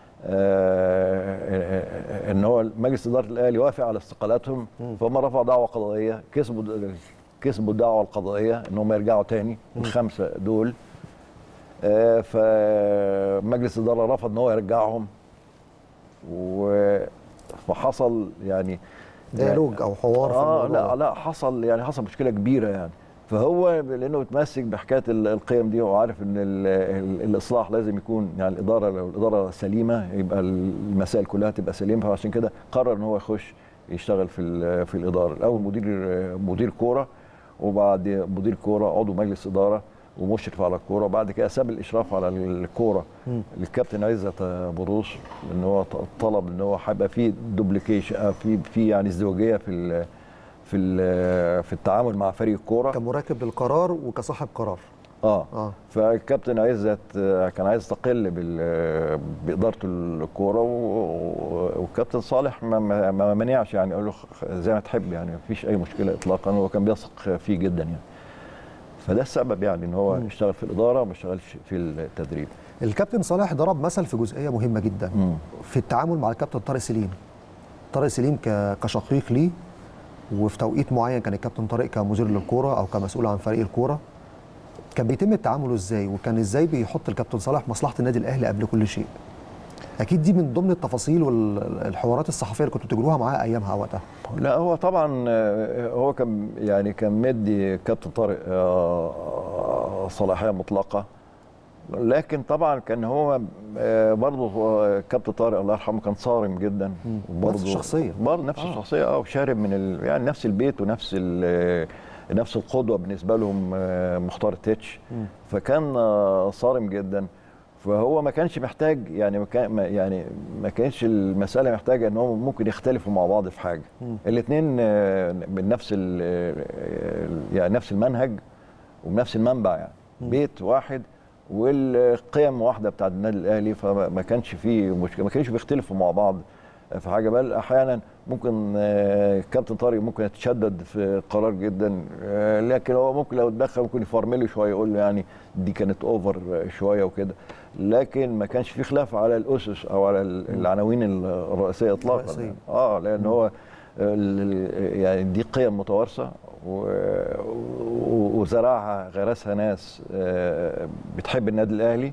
آه ان هو مجلس اداره الاهلي وافق على استقالاتهم، فهم رفعوا دعوه قضائيه، كسبوا كسبوا الدعوه القضائيه ان هم يرجعوا تاني الخمسه دول. آه فمجلس الاداره رفض ان هو يرجعهم، فحصل يعني ديالوج او حوار في اه الموضوع. لا لا حصل يعني حصل مشكله كبيره يعني. فهو لانه متمسك بحكايه القيم دي، وعارف ان ال ال الاصلاح لازم يكون، يعني الاداره لو الاداره سليمه يبقى المسائل كلها تبقى سليمه، فعشان كده قرر ان هو يخش يشتغل في في الاداره. الاول مدير مدير كوره، وبعد مدير كوره عضو مجلس اداره ومشرف على الكوره، وبعد كده ساب الاشراف على الكوره للكابتن عزت بروس، ان هو طلب ان هو هيبقى في دوبليكيشن، في في يعني ازدواجيه في في في التعامل مع فريق الكوره كمراكب للقرار وكصاحب قرار. اه, آه. فالكابتن عزت كان عايز يستقل بادارته الكوره، والكابتن صالح ما, ما منعش، يعني قال له زي ما تحب، يعني ما فيش اي مشكله اطلاقا، هو كان بيثق فيه جدا يعني. فده السبب يعني ان هو اشتغل في الاداره وما اشتغلش في التدريب. الكابتن صالح ضرب مثل في جزئيه مهمه جدا مم. في التعامل مع الكابتن طارق سليم. طارق سليم كشقيق ليه، وفي توقيت معين كان الكابتن طارق كمدير للكوره او كمسؤول عن فريق الكوره، كان بيتم التعامل ازاي، وكان ازاي بيحط الكابتن صالح مصلحه النادي الاهلي قبل كل شيء؟ اكيد دي من ضمن التفاصيل والحوارات الصحفيه اللي كنتوا بتجروها معاه ايامها وقتها. لا هو طبعا هو كان يعني كان مدي كابتن طارق صلاحيه مطلقه، لكن طبعا كان هو برضه كابتن طارق الله يرحمه كان صارم جدا، نفس الشخصيه برضه نفس آه. الشخصيه اه وشارب من ال... يعني نفس البيت ونفس نفس القدوه بالنسبه لهم مختار التتش، فكان صارم جدا. فهو ما كانش محتاج يعني ما كان يعني ما كانش المساله محتاجه ان هم ممكن يختلفوا مع بعض في حاجه. الاثنين من نفس يعني نفس المنهج وبنفس المنبع، يعني م. بيت واحد والقيم واحده بتاعت النادي الاهلي، فما كانش فيه مشكله، ما كانش بيختلفوا مع بعض في حاجه. بل احيانا ممكن كابتن طارق ممكن يتشدد في قرار جدا، لكن هو ممكن لو اتدخل ممكن يفرمله شويه، يقول له يعني دي كانت اوفر شويه وكده، لكن ما كانش في خلاف على الاسس او على العناوين الرئيسيه اطلاقا. يعني. اه لان هو يعني دي قيم متوارثه وزرعها غرسها ناس بتحب النادي الاهلي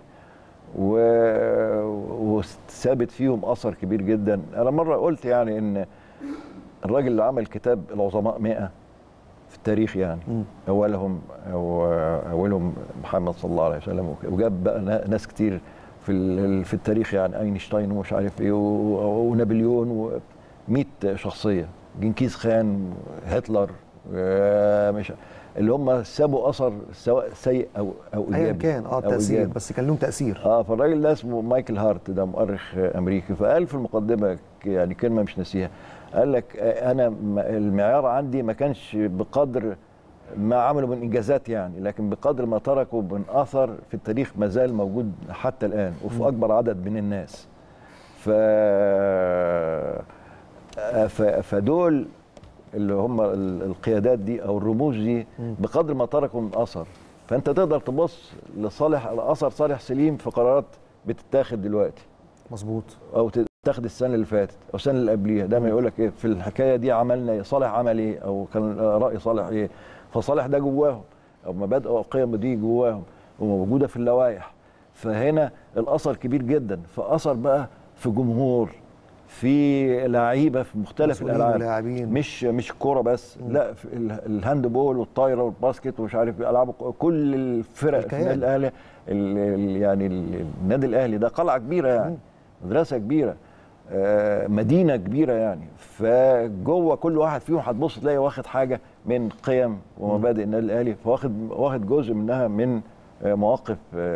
وثابت فيهم اثر كبير جدا. انا مره قلت يعني ان الراجل اللي عمل كتاب العظماء مئة في التاريخ، يعني م. اولهم أو اولهم محمد صلى الله عليه وسلم، وجاب بقى ناس كتير في في التاريخ، يعني اينشتاين ومش عارف ايه ونابليون ومئة شخصيه، جنكيز خان، هتلر، مش اللي هم سابوا اثر سواء سيء او او ايجابي ايا كان اه تاثير، بس كان لهم تاثير. اه فالراجل ده اسمه مايكل هارت، ده مؤرخ امريكي، فقال في المقدمه يعني كلمه مش ناسيها، قال لك انا المعيار عندي ما كانش بقدر ما عملوا من انجازات يعني، لكن بقدر ما تركوا من اثر في التاريخ ما زال موجود حتى الان وفي اكبر عدد من الناس. ف فدول اللي هم القيادات دي او الرموز دي بقدر ما تركوا من اثر، فانت تقدر تبص لصالح اثر صالح سليم في قرارات بتتاخد دلوقتي مظبوط، او تتاخد السنه اللي فاتت او السنه اللي قبليها، دايما يقول لك ايه في الحكايه دي عملنا ايه، صالح عمل ايه، او كان راي صالح ايه، فصالح ده جواهم او مبادئ او قيم دي جواهم وموجوده في اللوائح، فهنا الاثر كبير جدا، فاثر بقى في جمهور، في لعيبه في مختلف الالعاب، مش مش الكوره بس، م. لا في الهاند بول والطايره والباسكت ومش عارف العاب كل الفرق في النادي الاهلي. يعني النادي الاهلي ده قلعه كبيره، يعني مدرسه كبيره، مدينه كبيره يعني، فجوه كل واحد فيهم هتبص تلاقي واخد حاجه من قيم ومبادئ النادي الاهلي، فواخد واخد جزء منها من مواقف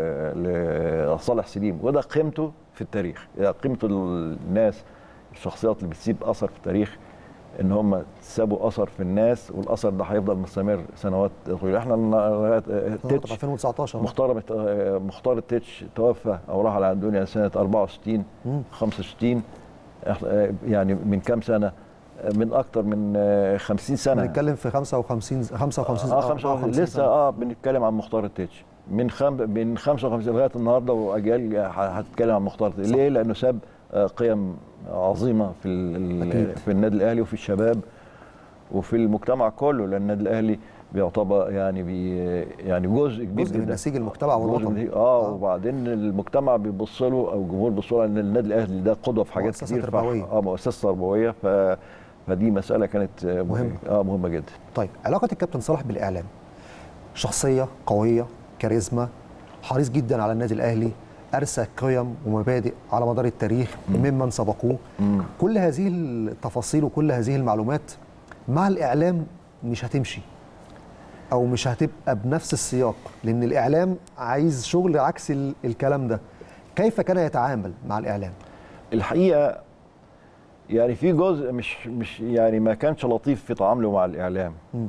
لصالح سليم، وده قيمته في التاريخ، قيمته الناس الشخصيات اللي بتسيب اثر في التاريخ، ان هم سابوا اثر في الناس، والاثر ده هيفضل مستمر سنوات طويله. احنا تتش ألفين وتسعتاشر مختار مختار التتش توفى او راح على الدنيا سنه أربعة وستين خمسة وستين، يعني من كام سنه، من اكتر من خمسين سنه، بنتكلم في خمسة وخمسين خمسة وخمسين اه خمسة وخمسين لسه سنة. اه بنتكلم عن مختار التتش من خم... من خمسة وخمسين لغايه النهارده، واجيال هتتكلم عن مختار التتش. ليه؟ لانه ساب قيم عظيمه في ال... في النادي الاهلي وفي الشباب وفي المجتمع كله، لان النادي الاهلي بيعتبر يعني بي يعني جزء كبير جزء من نسيج المجتمع والوطن. اه, آه وبعدين المجتمع بيبص له او الجمهور بيبص له ان النادي الاهلي ده قدوه في حاجات كتير. تربوية. اه مؤسسه تربويه، ف فدي مساله كانت مهمه اه مهمه جدا. طيب علاقه الكابتن صالح بالاعلام، شخصيه قويه، كاريزما، حريص جدا على النادي الاهلي، ارسى قيم ومبادئ على مدار التاريخ ممن سبقوه. مم. كل هذه التفاصيل وكل هذه المعلومات مع الاعلام مش هتمشي او مش هتبقى بنفس السياق، لان الاعلام عايز شغل عكس الكلام ده. كيف كان يتعامل مع الاعلام؟ الحقيقه يعني في جزء مش مش يعني ما كانش لطيف في تعامله مع الاعلام. م.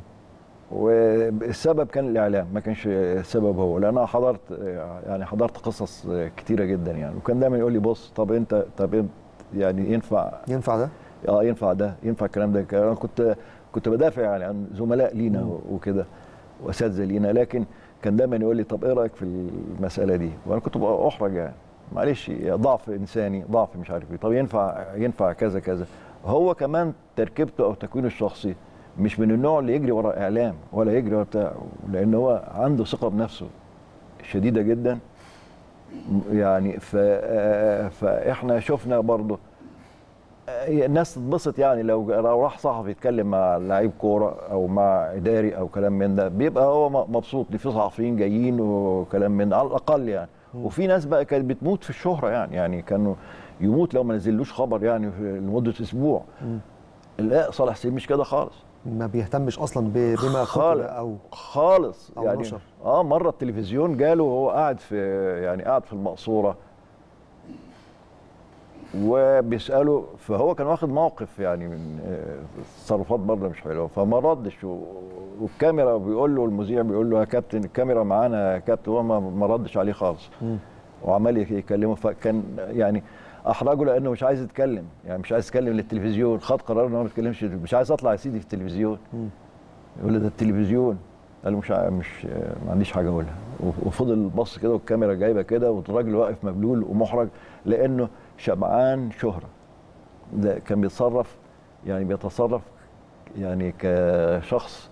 والسبب كان الاعلام، ما كانش السبب هو، لان انا حضرت يعني حضرت قصص كتيره جدا يعني، وكان دايما يقول لي بص طب انت طب انت يعني ينفع ينفع ده؟ اه ينفع ده، ينفع الكلام ده. انا كنت كنت بدافع يعني عن زملاء لينا وكده واساتذه لينا، لكن كان دايما يقول لي طب ايه رايك في المساله دي؟ وانا كنت بقى احرج يعني، معلش ضعف انساني، ضعف مش عارف ايه، طب ينفع ينفع كذا كذا. هو كمان تركيبته او تكوينه الشخصي مش من النوع اللي يجري ورا اعلام ولا يجري ورا بتاع، لان هو عنده ثقه بنفسه شديده جدا يعني. ف فاحنا شفنا برضه الناس تتبسط يعني لو راح صحفي يتكلم مع لعيب كوره او مع اداري او كلام من ده، بيبقى هو مبسوط ان في صحفيين جايين وكلام من ده على الاقل يعني. وفي ناس بقى كانت بتموت في الشهره يعني، يعني كانوا يموت لو ما نزلوش خبر يعني لمده اسبوع. لا صالح سليم مش كده خالص، ما بيهتمش اصلا بما خالص او خالص أو يعني نشر. اه مره التلفزيون جاله وهو قاعد في يعني قاعد في المقصوره وبيساله، فهو كان واخد موقف يعني من تصرفات برضه مش حلوه، فما ردش، والكاميرا بيقول له المذيع بيقول له يا كابتن الكاميرا معانا يا كابتن، هو ما ردش عليه خالص وعمال يكلمه. فكان يعني احرجه لانه مش عايز يتكلم، يعني مش عايز يتكلم للتلفزيون، خد قرار ان هو ما يتكلمش، مش عايز اطلع يا سيدي في التلفزيون. يقول له ده التلفزيون، قال له مش مش ما عنديش حاجه اقولها، وفضل بص كده والكاميرا جايبه كده والراجل واقف مبلول ومحرج لانه شبعان شهره. ده كان بيتصرف يعني بيتصرف يعني كشخص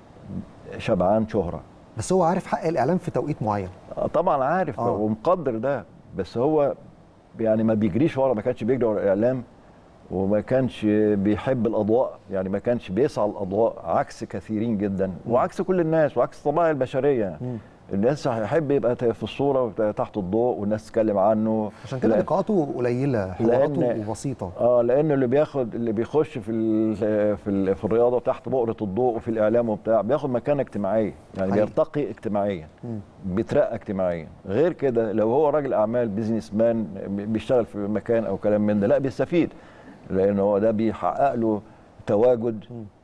شبعان شهره. بس هو عارف حق الاعلام في توقيت معين. طبعا عارف آه. ومقدر ده، بس هو يعني ما بيجريش ورا، ما كانش بيجري ورا الاعلام، وما كانش بيحب الاضواء، يعني ما كانش بيسعى الاضواء عكس كثيرين جدا وعكس كل الناس وعكس الطبائع البشريه. م. الناس هيحب يبقى في الصوره تحت الضوء والناس تتكلم عنه، عشان كده لقاءاته قليله، حواراته بسيطه. اه لانه اللي بياخد اللي بيخش في ال في ال في الرياضه تحت بؤره الضوء وفي الاعلام وبتاع بياخد مكانه اجتماعيه، يعني حقيقي. بيرتقي اجتماعيا، بيترقى اجتماعيا. غير كده لو هو راجل اعمال بيزنس مان بيشتغل في مكان او كلام من ده، لا بيستفيد، لان هو ده بيحقق له تواجد،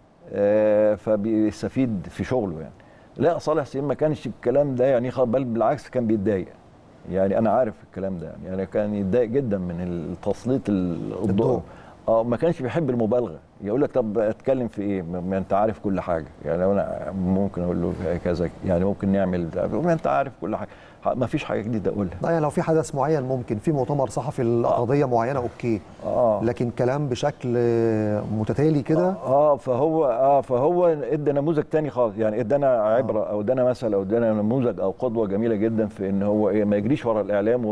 آه فبيستفيد في شغله يعني. لا صالح سليم ما كانش الكلام ده يعني، بل بالعكس كان بيتضايق، يعني انا عارف الكلام ده يعني, يعني كان يتضايق جدا من التسليط الضوء. اه ما كانش بيحب المبالغه، يقول لك طب اتكلم في ايه؟ ما انت عارف كل حاجه، يعني لو انا ممكن اقول له كذا يعني ممكن نعمل ده، ما انت عارف كل حاجه، ما فيش حاجه جديده اقولها. لا يعني لو في حدث معين ممكن في مؤتمر صحفي القضيه آه. معينه اوكي، آه. لكن كلام بشكل متتالي كده اه فهو اه فهو ادى نموذج تاني خالص، يعني ادانا عبره آه. او ادانا مثل او ادانا نموذج او قدوه جميله جدا في ان هو ايه، ما يجريش ورا الاعلام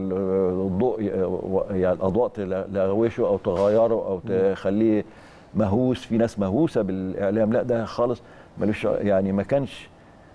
والضوء يعني الاضواء تلغوشه او تغيره او تخليه مهووس. في ناس مهووسه بالاعلام، لا ده خالص ملوش يعني، ما كانش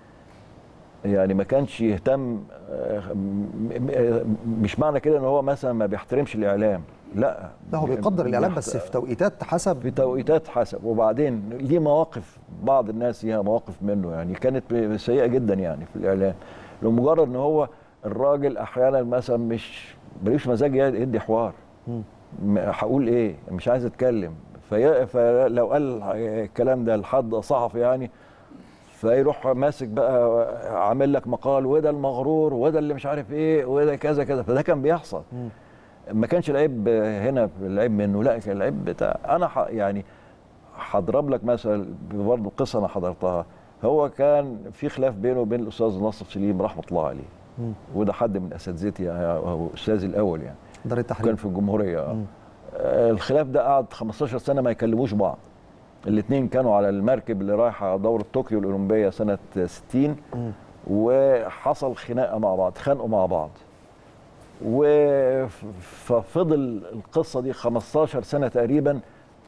يعني ما كانش يهتم. مش معنى كده ان هو مثلا ما بيحترمش الاعلام، لا ده هو بيقدر الاعلام بس في توقيتات حسب في توقيتات حسب. وبعدين ليه مواقف، بعض الناس ليها مواقف منه يعني كانت سيئه جدا يعني في الاعلان، لمجرد ان هو الراجل احيانا مثلا مش ملوش مزاج يدي حوار، هقول ايه مش عايز اتكلم، في فلو قال الكلام ده لحد صحفي يعني فيروح ماسك بقى عامل لك مقال وده المغرور وده اللي مش عارف ايه وده كذا كذا. فده كان بيحصل. م. ما كانش العيب هنا العيب منه، لا كان العيب بتاع انا يعني هضرب لك مثلا برضه قصه انا حضرتها. هو كان في خلاف بينه وبين الاستاذ ناصر سليم رحمه الله عليه، م. وده حد من اساتذتي هو استاذي الاول يعني دار التحرير كان في الجمهوريه. م. الخلاف ده قعد خمستاشر سنه ما يكلموش بعض. الاثنين كانوا على المركب اللي رايحه دوره طوكيو الاولمبيه سنه ستين، م. وحصل خناقه مع بعض، خانقوا مع بعض، وفضل القصه دي خمستاشر سنه تقريبا.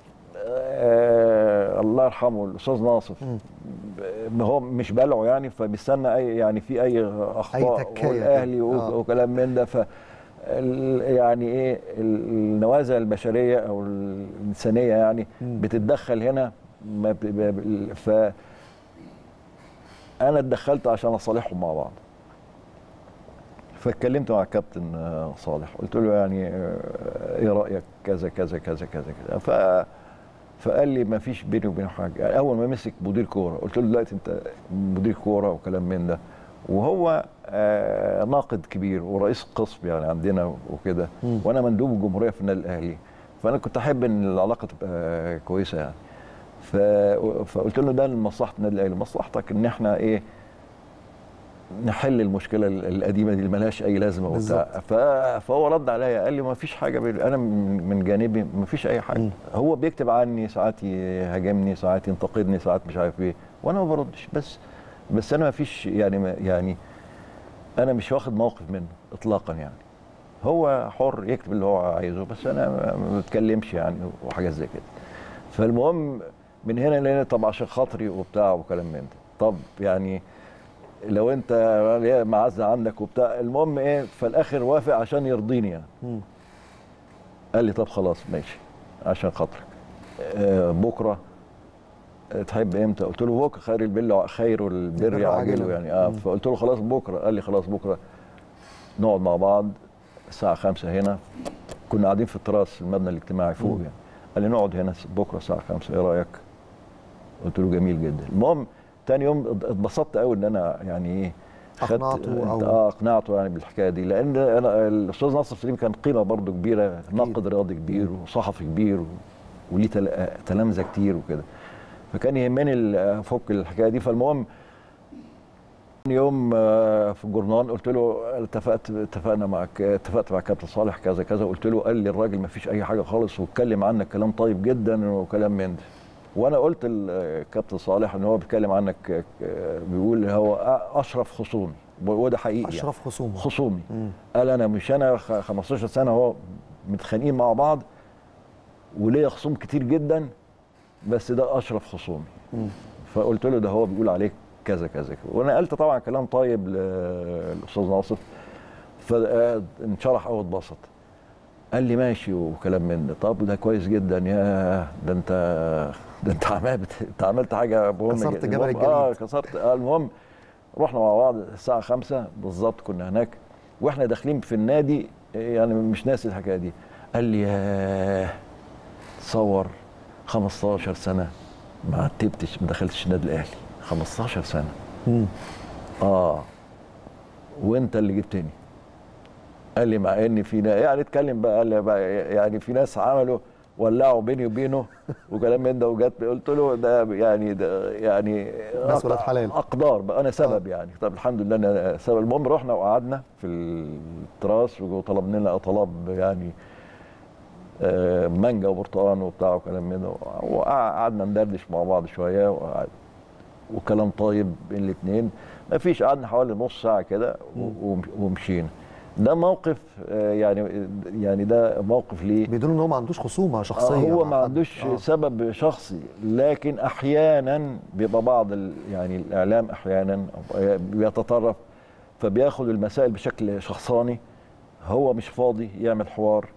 آه الله يرحمه الاستاذ ناصر م. هو مش بلعه يعني، فبيستنى اي يعني في اي اخطاء والاهلي آه. وكلام من ده. ف يعني ايه النوازع البشريه او الانسانيه يعني م. بتتدخل هنا. ف انا اتدخلت عشان اصالحهم مع بعض. فاتكلمت مع الكابتن صالح قلت له يعني ايه رايك كذا كذا كذا كذا كذا. ف فقال لي ما فيش بيني وبينه حاجه. يعني اول ما مسك مدير كوره قلت له دلوقتي انت مدير كوره وكلام من ده، وهو آه ناقد كبير ورئيس قسم يعني عندنا وكده، وانا مندوب الجمهوريه في النادي الاهلي، فانا كنت احب ان العلاقه تبقى كويسه يعني. فقلت له ده لمصلحه النادي الاهلي، مصلحتك ان احنا ايه نحل المشكله القديمه دي اللي مالهاش اي لازمه وبتاع. فهو رد عليا قال لي ما فيش حاجه بي... انا من جانبي ما فيش اي حاجه. م. هو بيكتب عني ساعات يهاجمني ساعات ينتقدني ساعات مش عارف ايه وانا ما بردش. بس بس انا ما فيش يعني يعني انا مش واخد موقف منه اطلاقا يعني. هو حر يكتب اللي هو عايزه بس انا ما بتكلمش يعني وحاجات زي كده. فالمهم من هنا لهنا طب عشان خاطري وبتاع وكلام من ده. طب يعني لو انت معزه عندك وبتاع المهم ايه فالاخر وافق عشان يرضيني يعني. م. قال لي طب خلاص ماشي عشان خاطرك آه بكره تحب امتى؟ قلت له بكره خير البر خير البر عاجله يعني اه. فقلت له خلاص بكره. قال لي خلاص بكره نقعد مع بعض الساعه خمسة هنا. كنا قاعدين في التراس المبنى الاجتماعي فوق م. يعني. قال لي نقعد هنا بكره الساعه خمسة ايه رايك؟ قلت له جميل جدا. المهم تاني يوم اتبسطت قوي ان انا يعني ايه اقنعته او اه اقنعته يعني بالحكايه دي، لان انا الاستاذ ناصر سليم كان قيمه برضه كبيره، ناقد رياضي كبير وصحفي كبير وليه تلامذه كتير وكده، فكان يهمني افك الحكايه دي. فالمهم يوم في الجورنال قلت له اتفقت اتفقنا معك اتفقت مع كابتن صالح كذا كذا. قلت له قال لي الراجل ما فيش اي حاجه خالص واتكلم عنك كلام طيب جدا وكلام من ده. وانا قلت للكابتن صالح ان هو بيتكلم عنك بيقول هو اشرف خصومي وده حقيقي اشرف يعني. خصومي خصومي مم. قال انا مش انا خمستاشر سنه هو متخانقين مع بعض وليا خصوم كتير جدا بس ده اشرف خصومي. مم. فقلت له ده هو بيقول عليك كذا كذا. وانا قلت طبعا كلام طيب للاستاذ ناصر فانشرح قوي اتبسط. قال لي ماشي وكلام من ده. طب ده كويس جدا يا ده انت ده انت عملت انت عملت حاجه مهمه جدا. كسرت جبل الجليد. اه كسرت. آه المهم رحنا مع بعض الساعه خمسة بالظبط كنا هناك واحنا داخلين في النادي يعني مش ناسي الحكايه دي. قال لي ياه تصور خمستاشر سنه ما عتبتش ما دخلتش النادي الاهلي خمستاشر سنه. امم اه وانت اللي جبتني. قال لي مع ان في ناس يعني اتكلم بقى قال لي بقى يعني في ناس عملوا ولعوا بيني وبينه وكلام من ده وجت. قلت له ده يعني ده يعني ناس ولاد حلال اقدار بقى انا سبب آه. يعني. طب الحمد لله انا سبب. المهم رحنا وقعدنا في التراس وطلبنا لنا طلب يعني مانجا وبرتقال وبتاع وكلام من ده وقعدنا ندردش مع بعض شويه وكلام طيب بين الاثنين. ما فيش قعدنا حوالي نص ساعه كده ومشينا. ده موقف يعني يعني ده موقف ليه بيدل ان هو ما عندوش خصومه شخصيه. هو ما عندوش آه. سبب شخصي لكن احيانا بيبقى بعض يعني الاعلام احيانا بيتطرف فبياخد المسائل بشكل شخصاني. هو مش فاضي يعمل حوار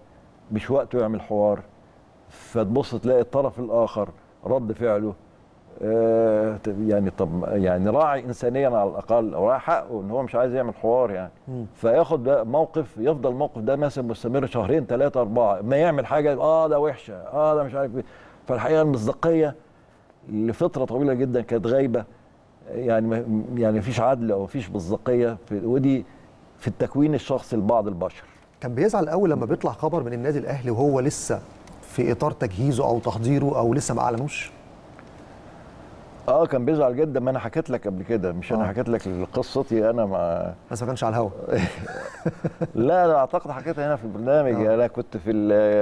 مش وقته يعمل حوار، فتبص تلاقي الطرف الاخر رد فعله آه يعني طب يعني راعي انسانيا على الاقل، او راعي حقه ان هو مش عايز يعمل حوار يعني. م. فياخد بقى موقف، يفضل الموقف ده مثلا مستمر شهرين ثلاثه اربعه، ما يعمل حاجه اه ده وحشه، اه ده مش عارف ايه. فالحقيقه المصداقيه لفتره طويله جدا كانت غايبه، يعني يعني مفيش عدل او مفيش مصداقيه، ودي في التكوين الشخصي لبعض البشر. كان بيزعل قوي لما بيطلع خبر من النادي الاهلي وهو لسه في اطار تجهيزه او تحضيره او لسه ما اعلنوش؟ اه كان بيزعل جدا، ما انا حكيت لك قبل كده، مش آه. انا حكيت لك قصتي انا مع بس ما كانش على الهوا. لا انا اعتقد حكيتها هنا في البرنامج. آه. انا كنت في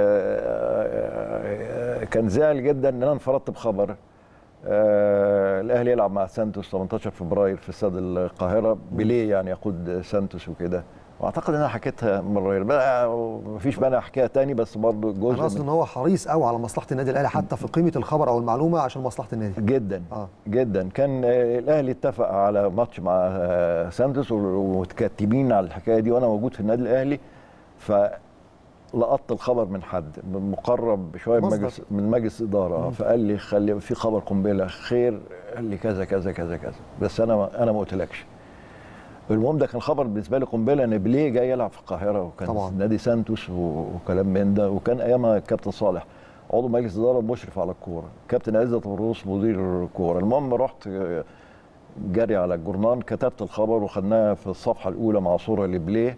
كان زعل جدا ان انا انفردت بخبر آه الاهلي يلعب مع سانتوس ثمانية عشر فبراير في استاد القاهره، بيليه يعني يقود سانتوس وكده، واعتقد ان انا حكيتها مره بقى، مفيش مانع احكيها تاني، بس برضه جزء انا اصلا ان هو حريص قوي على مصلحه النادي الاهلي حتى في قيمه الخبر او المعلومه عشان مصلحه النادي جدا. آه. جدا. كان الاهلي اتفق على ماتش مع سانتوس ومتكتبين على الحكايه دي وانا موجود في النادي الاهلي، فلقطت الخبر من حد مقرب شويه من مجلس من مجلس اداره، فقال لي خلي في خبر قنبله خير، قال لي كذا كذا كذا كذا، بس انا انا ما قلتلكش. المهم ده كان خبر بالنسبه لي قنبله، ان بيليه جاي يلعب في القاهره، وكان طبعا نادي سانتوس وكلام من ده، وكان ايامها الكابتن صالح عضو مجلس اداره مشرف على الكوره، كابتن عزت الروس مدير الكوره. المهم رحت جري على الجورنال، كتبت الخبر وخدناها في الصفحه الاولى مع صوره لبليه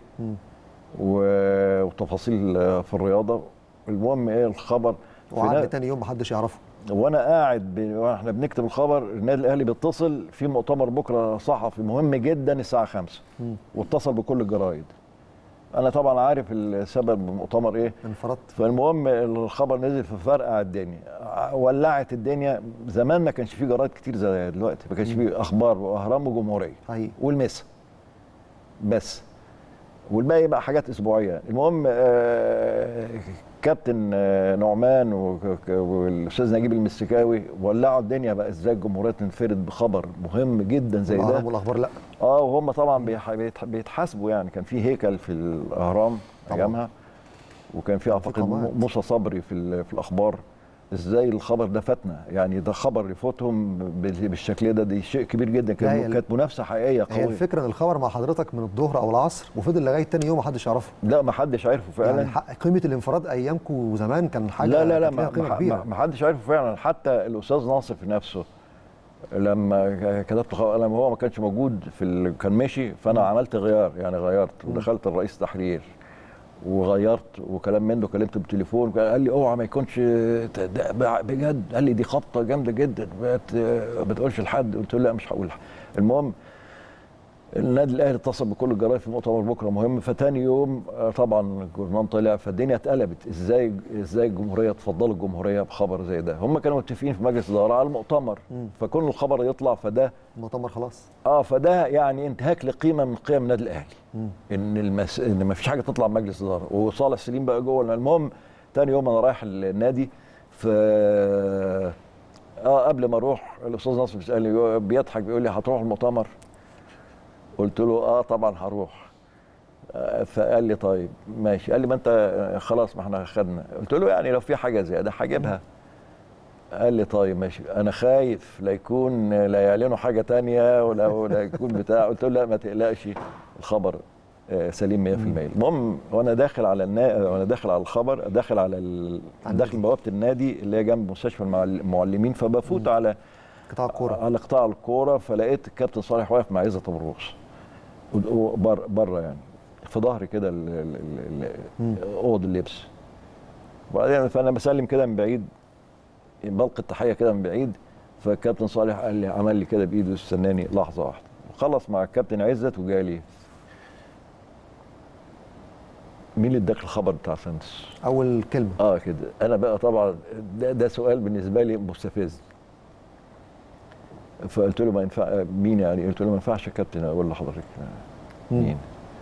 وتفاصيل في الرياضه. المهم ايه الخبر، وقعد تاني يوم محدش يعرفه، وانا قاعد ب... واحنا بنكتب الخبر النادي الاهلي بيتصل في مؤتمر بكره صحفي مهم جدا الساعه خمسة، واتصل بكل الجرايد. انا طبعا عارف السبب المؤتمر ايه، انفردت. فالمهم الخبر نزل في فرقع الدنيا، ولعت الدنيا. زمان ما كانش فيه جرايد كتير زي دلوقتي، ما كانش فيه اخبار واهرام وجمهوريه والمسا بس، والباقي بقى حاجات اسبوعيه. المهم آه كابتن آه نعمان والاستاذ نجيب المسكاوي ولعوا الدنيا بقى، ازاي الجمهوريه تنفرد بخبر مهم جدا زي ده، والاخبار لا اه وهم طبعا بيتحاسبوا يعني. كان في هيكل في الاهرام ايامها، وكان في اعتقد موسى صبري في في الاخبار. ازاي الخبر ده فاتنا يعني، ده خبر يفوتهم بالشكل ده، دي شيء كبير جدا. كانت منافسه حقيقيه قويه. هي الفكره ان الخبر مع حضرتك من الظهر او العصر وفضل لغايه تاني يوم ما حدش يعرفه. لا ما حدش عارفه فعلا يعني قيمه الانفراد ايامكم زمان كان حاجه، لا لا لا ما, ما, ما حدش عارفه فعلا. حتى الاستاذ ناصف نفسه لما كتبت خبر، لما هو ما كانش موجود في ال... كان ماشي، فانا م. عملت غيار يعني، غيرت ودخلت الرئيس تحرير وغيرت وكلام منه، كلمته بالتليفون قال لي اوعى ما يكونش بجد، قال لي دي خبطه جامده جدا ما تقولش لحد، قلت له لا مش هقول. المهم النادي الاهلي اتصل بكل الجرايد في مؤتمر بكره مهم، فتاني يوم طبعا الجورنال طلع، فالدنيا اتقلبت. ازاي ازاي الجمهوريه تفضلوا الجمهوريه بخبر زي ده؟ هم كانوا متفقين في مجلس الاداره على المؤتمر، فكون الخبر يطلع فده المؤتمر خلاص اه فده يعني انتهاك لقيمه من قيم النادي الاهلي، مم. ان المس... ان ما فيش حاجه تطلع من مجلس الاداره، وصالح سليم بقى جوه. المهم تاني يوم انا رايح النادي، ف اه قبل ما اروح الاستاذ ناصر بيسالني بيضحك بيقول لي هتروح المؤتمر؟ قلت له اه طبعا هروح. آه فقال لي طيب ماشي، قال لي ما انت خلاص ما احنا خدنا. قلت له يعني لو في حاجه زياده هجيبها. قال لي طيب ماشي، انا خايف لا يكون لا يعلنوا حاجه تانية ولا لا يكون بتاع. قلت له لا ما تقلقش الخبر سليم مية في المية. المهم وانا داخل على النا... وانا داخل على الخبر، داخل على ال... داخل بوابه النادي اللي هي جنب مستشفى المعلمين، فبفوت على قطاع الكوره على قطاع الكوره، فلقيت الكابتن صالح واقف مع عزت ابو الروس بره بره يعني في ظهري كده اوض اللبس. وبعدين فانا بسلم كده من بعيد، بلقي التحيه كده من بعيد، فالكابتن صالح قال لي عمل لي كده بايده استناني لحظه واحده، خلص مع الكابتن عزت وجاي لي مين اللي اداك الخبر بتاع سانتوس؟ اول كلمه اه كده. انا بقى طبعا ده, ده سؤال بالنسبه لي مستفز، فقلت له ما ينفع مين يعني؟ قلت له ما ينفعش يا كابتن اقول لحضرتك مين.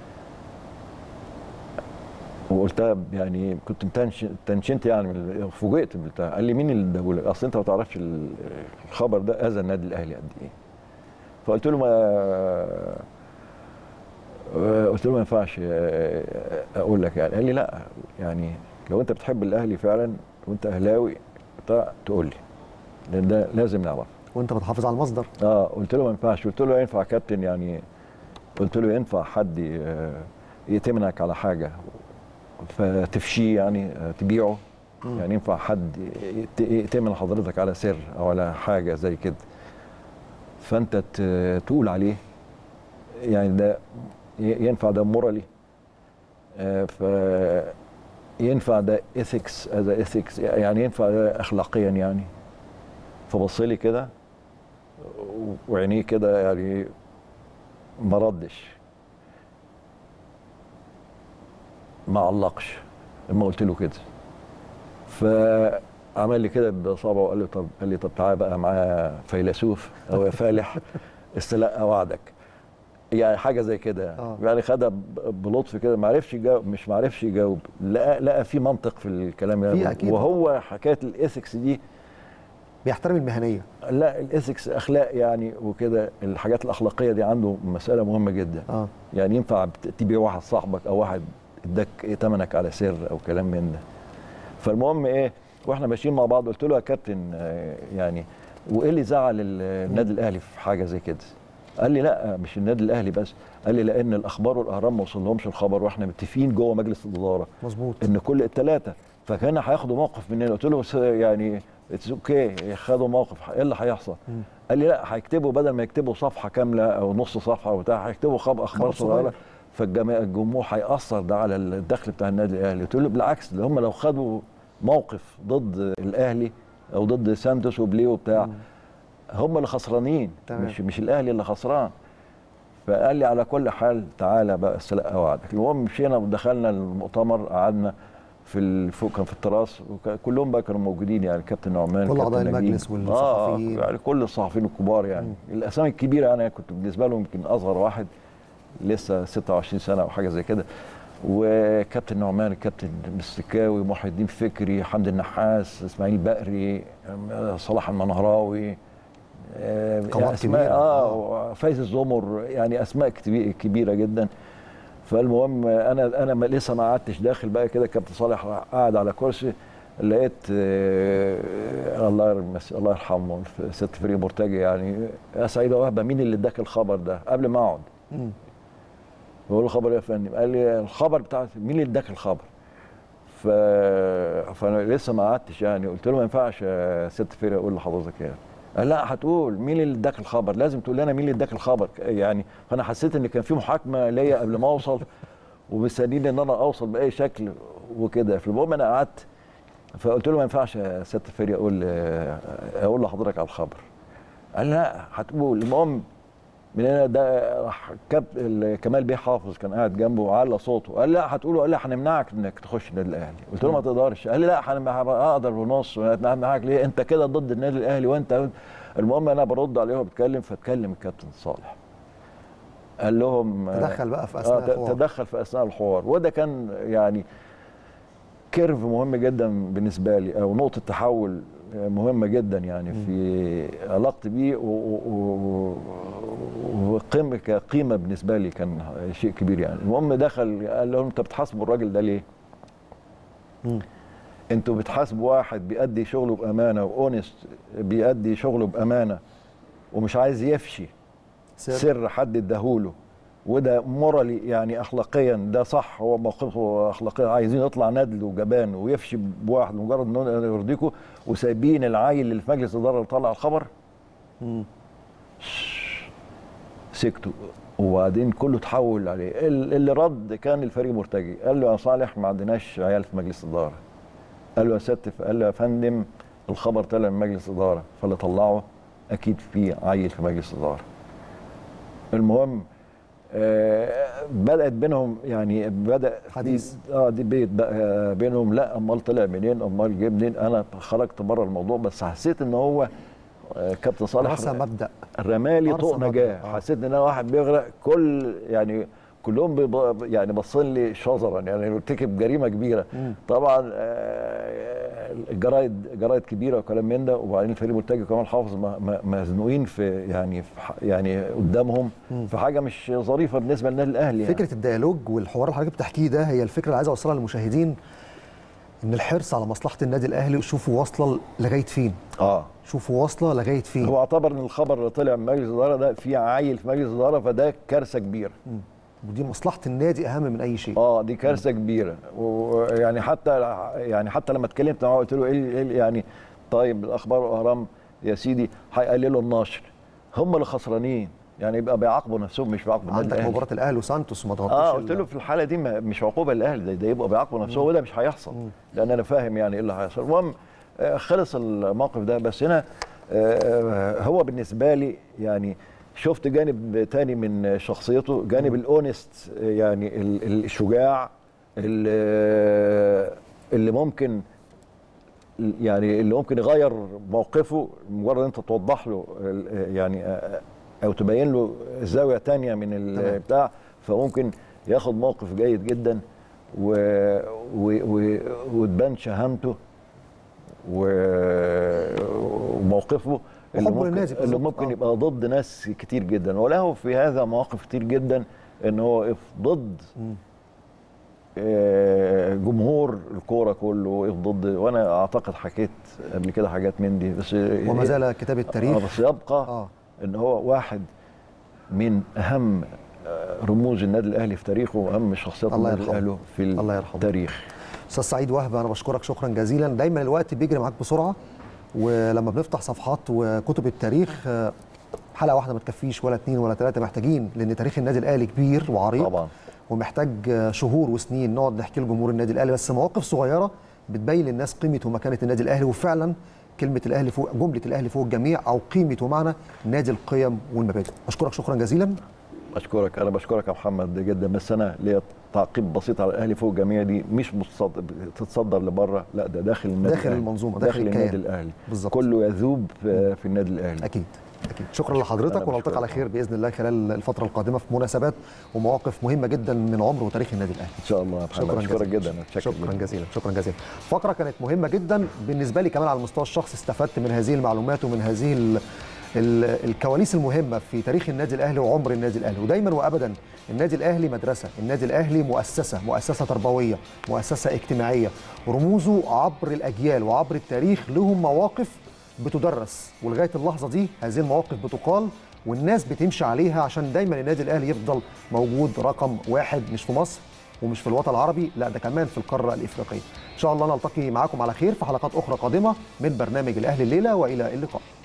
وقلتها يعني كنت تنشنت يعني، فوجئت بالبتاع. قال لي مين اللي اداهولك؟ لك؟ اصل انت ما تعرفش الخبر ده اذى النادي الاهلي قد ايه. فقلت له ما قلت له ما ينفعش اقول لك يعني. قال لي لا يعني لو انت بتحب الاهلي فعلا وانت اهلاوي تقول لي، لان ده لازم نعرف. وانت بتحافظ على المصدر. اه قلت له ما ينفعش، قلت له ينفع كابتن يعني، قلت له ينفع حد يتمنك على حاجه فتفشيه يعني تبيعه؟ م. يعني ينفع حد يتمن حضرتك على سر او على حاجه زي كده فانت تقول عليه؟ يعني ده ينفع ده مورالي؟ آه ف ينفع ده ايثكس از ايثكس يعني ينفع ده اخلاقيا يعني؟ فبص لي كده وعينيه كده يعني ما ردش، ما علقش لما قلت له كده. فعمل لي كده بصابعه وقال لي طب قال لي طب تعالى بقى معايا فيلسوف او يا فالح استلقى وعدك، يعني حاجه زي كده آه. يعني خدها بلطف كده، ما عرفش يجاوب، مش ما عرفش يجاوب، لقى لقى في منطق في الكلام ده، وهو حكايه الايثكس دي بيحترم المهنيه. لا الايثكس اخلاق يعني وكده، الحاجات الاخلاقيه دي عنده مساله مهمه جدا. اه يعني ينفع تبيع واحد صاحبك او واحد اداك ثمنك على سر او كلام من ده. فالمهم ايه، واحنا ماشيين مع بعض قلت له يا كابتن يعني وايه اللي زعل النادي الاهلي في حاجه زي كده؟ قال لي لا مش النادي الاهلي بس، قال لي لان الاخبار والاهرام ما وصلهمش الخبر واحنا متفقين جوه مجلس الاداره مظبوط ان كل الثلاثه، فكان هياخدوا موقف مننا. قلت له يعني اتس اوكي خدوا موقف، ايه اللي هيحصل؟ م. قال لي لا هيكتبوا بدل ما يكتبوا صفحه كامله او نص صفحه وبتاع هيكتبوا خبر اخبار صغيره، فالجمهور هيأثر ده على الدخل بتاع النادي الاهلي. قلت له بالعكس، ده هم لو خدوا موقف ضد الاهلي او ضد سانتوس وبليه وبتاع م. هم اللي خسرانين، تمام. مش مش الاهلي اللي خسران. فقال لي على كل حال تعالى بقى استلقى وعدك. المهم مشينا ودخلنا المؤتمر، قعدنا في فوق كان في التراس وكلهم بقى كانوا موجودين، يعني كابتن نعمان كل اعضاء المجلس والصحفيين اه يعني كل الصحفيين الكبار يعني م. الاسامي الكبيره. انا كنت بالنسبه لهم يمكن اصغر واحد لسه ستة وعشرين سنه او حاجه زي كده، وكابتن نعمان، الكابتن السكاوي، محي الدين فكري، حمد النحاس، اسماعيل بقري، صلاح المنهراوي، يعني اسماء اه فايز الزمر، يعني اسماء كبيره جدا. فالمهم انا انا لسه ما قعدتش داخل بقى كده، كابتن صالح قاعد على كرسي، لقيت آه الله الله يرحمه ست فريق مرتجي، يعني يا سعيده وهبه مين اللي اداك الخبر ده؟ قبل ما اقعد بقول له خبر ايه يا فندم؟ قال لي الخبر بتاع مين اللي اداك الخبر؟ ف فانا لسه ما قعدتش يعني، قلت له ما ينفعش يا ست فريق اقول لحضرتك يعني. قال لا هتقول مين اللي اداك الخبر، لازم تقول لنا مين اللي اداك الخبر يعني. فانا حسيت ان كان في محاكمه ليا قبل ما اوصل ومستنيني ان انا اوصل باي شكل وكده. فالمهم انا قعدت فقلت له ما ينفعش يا ست فريق اقول اقول لحضرتك على الخبر. قال لا هتقول. المهم من هنا ده راح كمال بيه حافظ كان قاعد جنبه وعلى صوته، قال لا هتقوله، قال لي هنمنعك انك تخش النادي الاهلي. قلت له ما تقدرش. قال لي لا هقدر ونص، هنمنعك ليه؟ انت كده ضد النادي الاهلي وانت. المهم انا برد عليه وهو بيتكلم، فاتكلم الكابتن صالح قال لهم تدخل بقى في اثناء الحوار، تدخل في اثناء الحوار، وده كان يعني كيرف مهم جدا بالنسبه لي او نقطه تحول مهمه جدا يعني في علاقتي بيه، وقيمه كقيمه بالنسبه لي كان شيء كبير يعني. المهم دخل قال لهم انت بتحاسبوا الراجل ده ليه؟ مم. انتوا بتحاسبوا واحد بيأدي شغله بامانه واونست، بيأدي شغله بامانه ومش عايز يفشي سر, سر حد اداهوله، وده مورالي يعني اخلاقيا ده صح، هو موقفه اخلاقيا، عايزين يطلع ندل وجبان ويفشي بواحد مجرد انه يرضيكم، وسايبين العيل اللي في مجلس الاداره اللي طلع الخبر امم سكتوا. وبعدين كله تحول عليه. اللي رد كان الفريق مرتجي، قال له يا صالح ما عندناش عيال في مجلس الاداره. قال له يا ستف، قال له يا فندم الخبر طلع من مجلس الاداره، فاللي طلعه اكيد في عيل في مجلس الاداره. المهم آه بدات بينهم يعني بدا حديث اه دي بيت بقى بينهم، لا امال طلع منين، امال جه منين. انا خرجت بره الموضوع، بس حسيت ان هو آه كابتن صالح رسم مبدا رمالي طوق نجاه. آه. حسيت ان انا واحد بيغرق، كل يعني كلهم بيب... يعني باصين لي شظرا، يعني مرتكب جريمه كبيره. مم. طبعا آه الجرايد جرايد كبيره وكلام من ده، وبعدين الفريق مرتجي كمان حافظ مزنوقين في يعني في يعني قدامهم مم. في حاجه مش ظريفه بالنسبه للنادي الاهلي. فكره يعني الديالوج والحوار اللي حضرتك بتحكيه ده هي الفكره اللي عايز اوصلها للمشاهدين. ان الحرص على مصلحه النادي الاهلي شوفوا واصله لغايه فين. اه شوفوا واصله لغايه فين. هو اعتبر ان الخبر اللي طلع من مجلس الاداره ده في عيل في مجلس الاداره، فده كارثه كبيره. مم. ودي مصلحه النادي اهم من اي شيء. اه دي كارثه كبيره. ويعني حتى يعني حتى لما اتكلمت معاه قلت له ايه إيه يعني طيب الاخبار والاهرام يا سيدي هيقللوا النشر، هم اللي خسرانين، يعني يبقى بيعاقبوا نفسهم مش بيعاقبوا النادي عندك الاهلي. مباراه الاهلي وسانتوس ما ضغطوش. اه قلت له في الحاله دي مش عقوبه للاهلي، ده, ده يبقى بيعاقبوا نفسهم، وده مش هيحصل لان انا فاهم يعني ايه اللي هيحصل. المهم خلص الموقف ده. بس هنا هو بالنسبه لي يعني شفت جانب تاني من شخصيته، جانب الاونست، يعني الشجاع اللي ممكن يعني اللي ممكن يغير موقفه مجرد انت توضح له يعني او تبين له زاويه تانية من البتاع، فممكن ياخد موقف جيد جدا و... و... و... وتبان شهامته وموقفه اللي ممكن, اللي ممكن يبقى ضد ناس كتير جدا، وله في هذا مواقف كتير جدا ان هو يقف ضد جمهور الكوره كله، وقف ضد. وانا اعتقد حكيت قبل كده حاجات من دي، بس وما زال كتاب التاريخ. بس يبقى آه. ان هو واحد من اهم رموز النادي الاهلي في تاريخه، واهم شخصيات النادي الاهلي في التاريخ. استاذ سعيد وهبه انا بشكرك شكرا جزيلا. دايما الوقت بيجري معاك بسرعه، ولما بنفتح صفحات وكتب التاريخ حلقه واحده ما تكفيش ولا اثنين ولا ثلاثه، محتاجين، لان تاريخ النادي الاهلي كبير وعريق طبعا، ومحتاج شهور وسنين نقعد نحكي لجمهور النادي الاهلي، بس مواقف صغيره بتبين للناس قيمه ومكانه النادي الاهلي، وفعلا كلمه الاهلي فوق جمله الاهلي فوق الجميع، او قيمه ومعنى نادي القيم والمبادئ. اشكرك شكرا جزيلا. اشكرك، انا بشكرك يا محمد جدا. بس انا ليا تعقيب بسيط على الاهلي فوق الجميع دي، مش تتصدر لبره، لا ده داخل النادي داخل الأهلي. المنظومه، داخل, داخل النادي الاهلي بالظبط، كله يذوب في النادي الاهلي. اكيد اكيد. شكرا لحضرتك، ونلتقي على خير باذن الله خلال الفتره القادمه في مناسبات ومواقف مهمه جدا من عمر وتاريخ النادي الاهلي ان شاء الله يا محمد. شكرا جدا. شكرا جزيلا. شكرا جزيلا. فقره كانت مهمه جدا بالنسبه لي كمان على المستوى الشخصي، استفدت من هذه المعلومات ومن هذه ال الكواليس المهمه في تاريخ النادي الاهلي وعمر النادي الاهلي. ودايما وابدا النادي الاهلي مدرسه، النادي الاهلي مؤسسه، مؤسسه تربويه، مؤسسه اجتماعيه، رموزه عبر الاجيال وعبر التاريخ لهم مواقف بتدرس، ولغايه اللحظه دي هذه المواقف بتقال والناس بتمشي عليها عشان دايما النادي الاهلي يفضل موجود رقم واحد، مش في مصر ومش في الوطن العربي، لا ده كمان في القاره الافريقيه. ان شاء الله نلتقي معاكم على خير في حلقات اخرى قادمه من برنامج الاهلي الليله، والى اللقاء.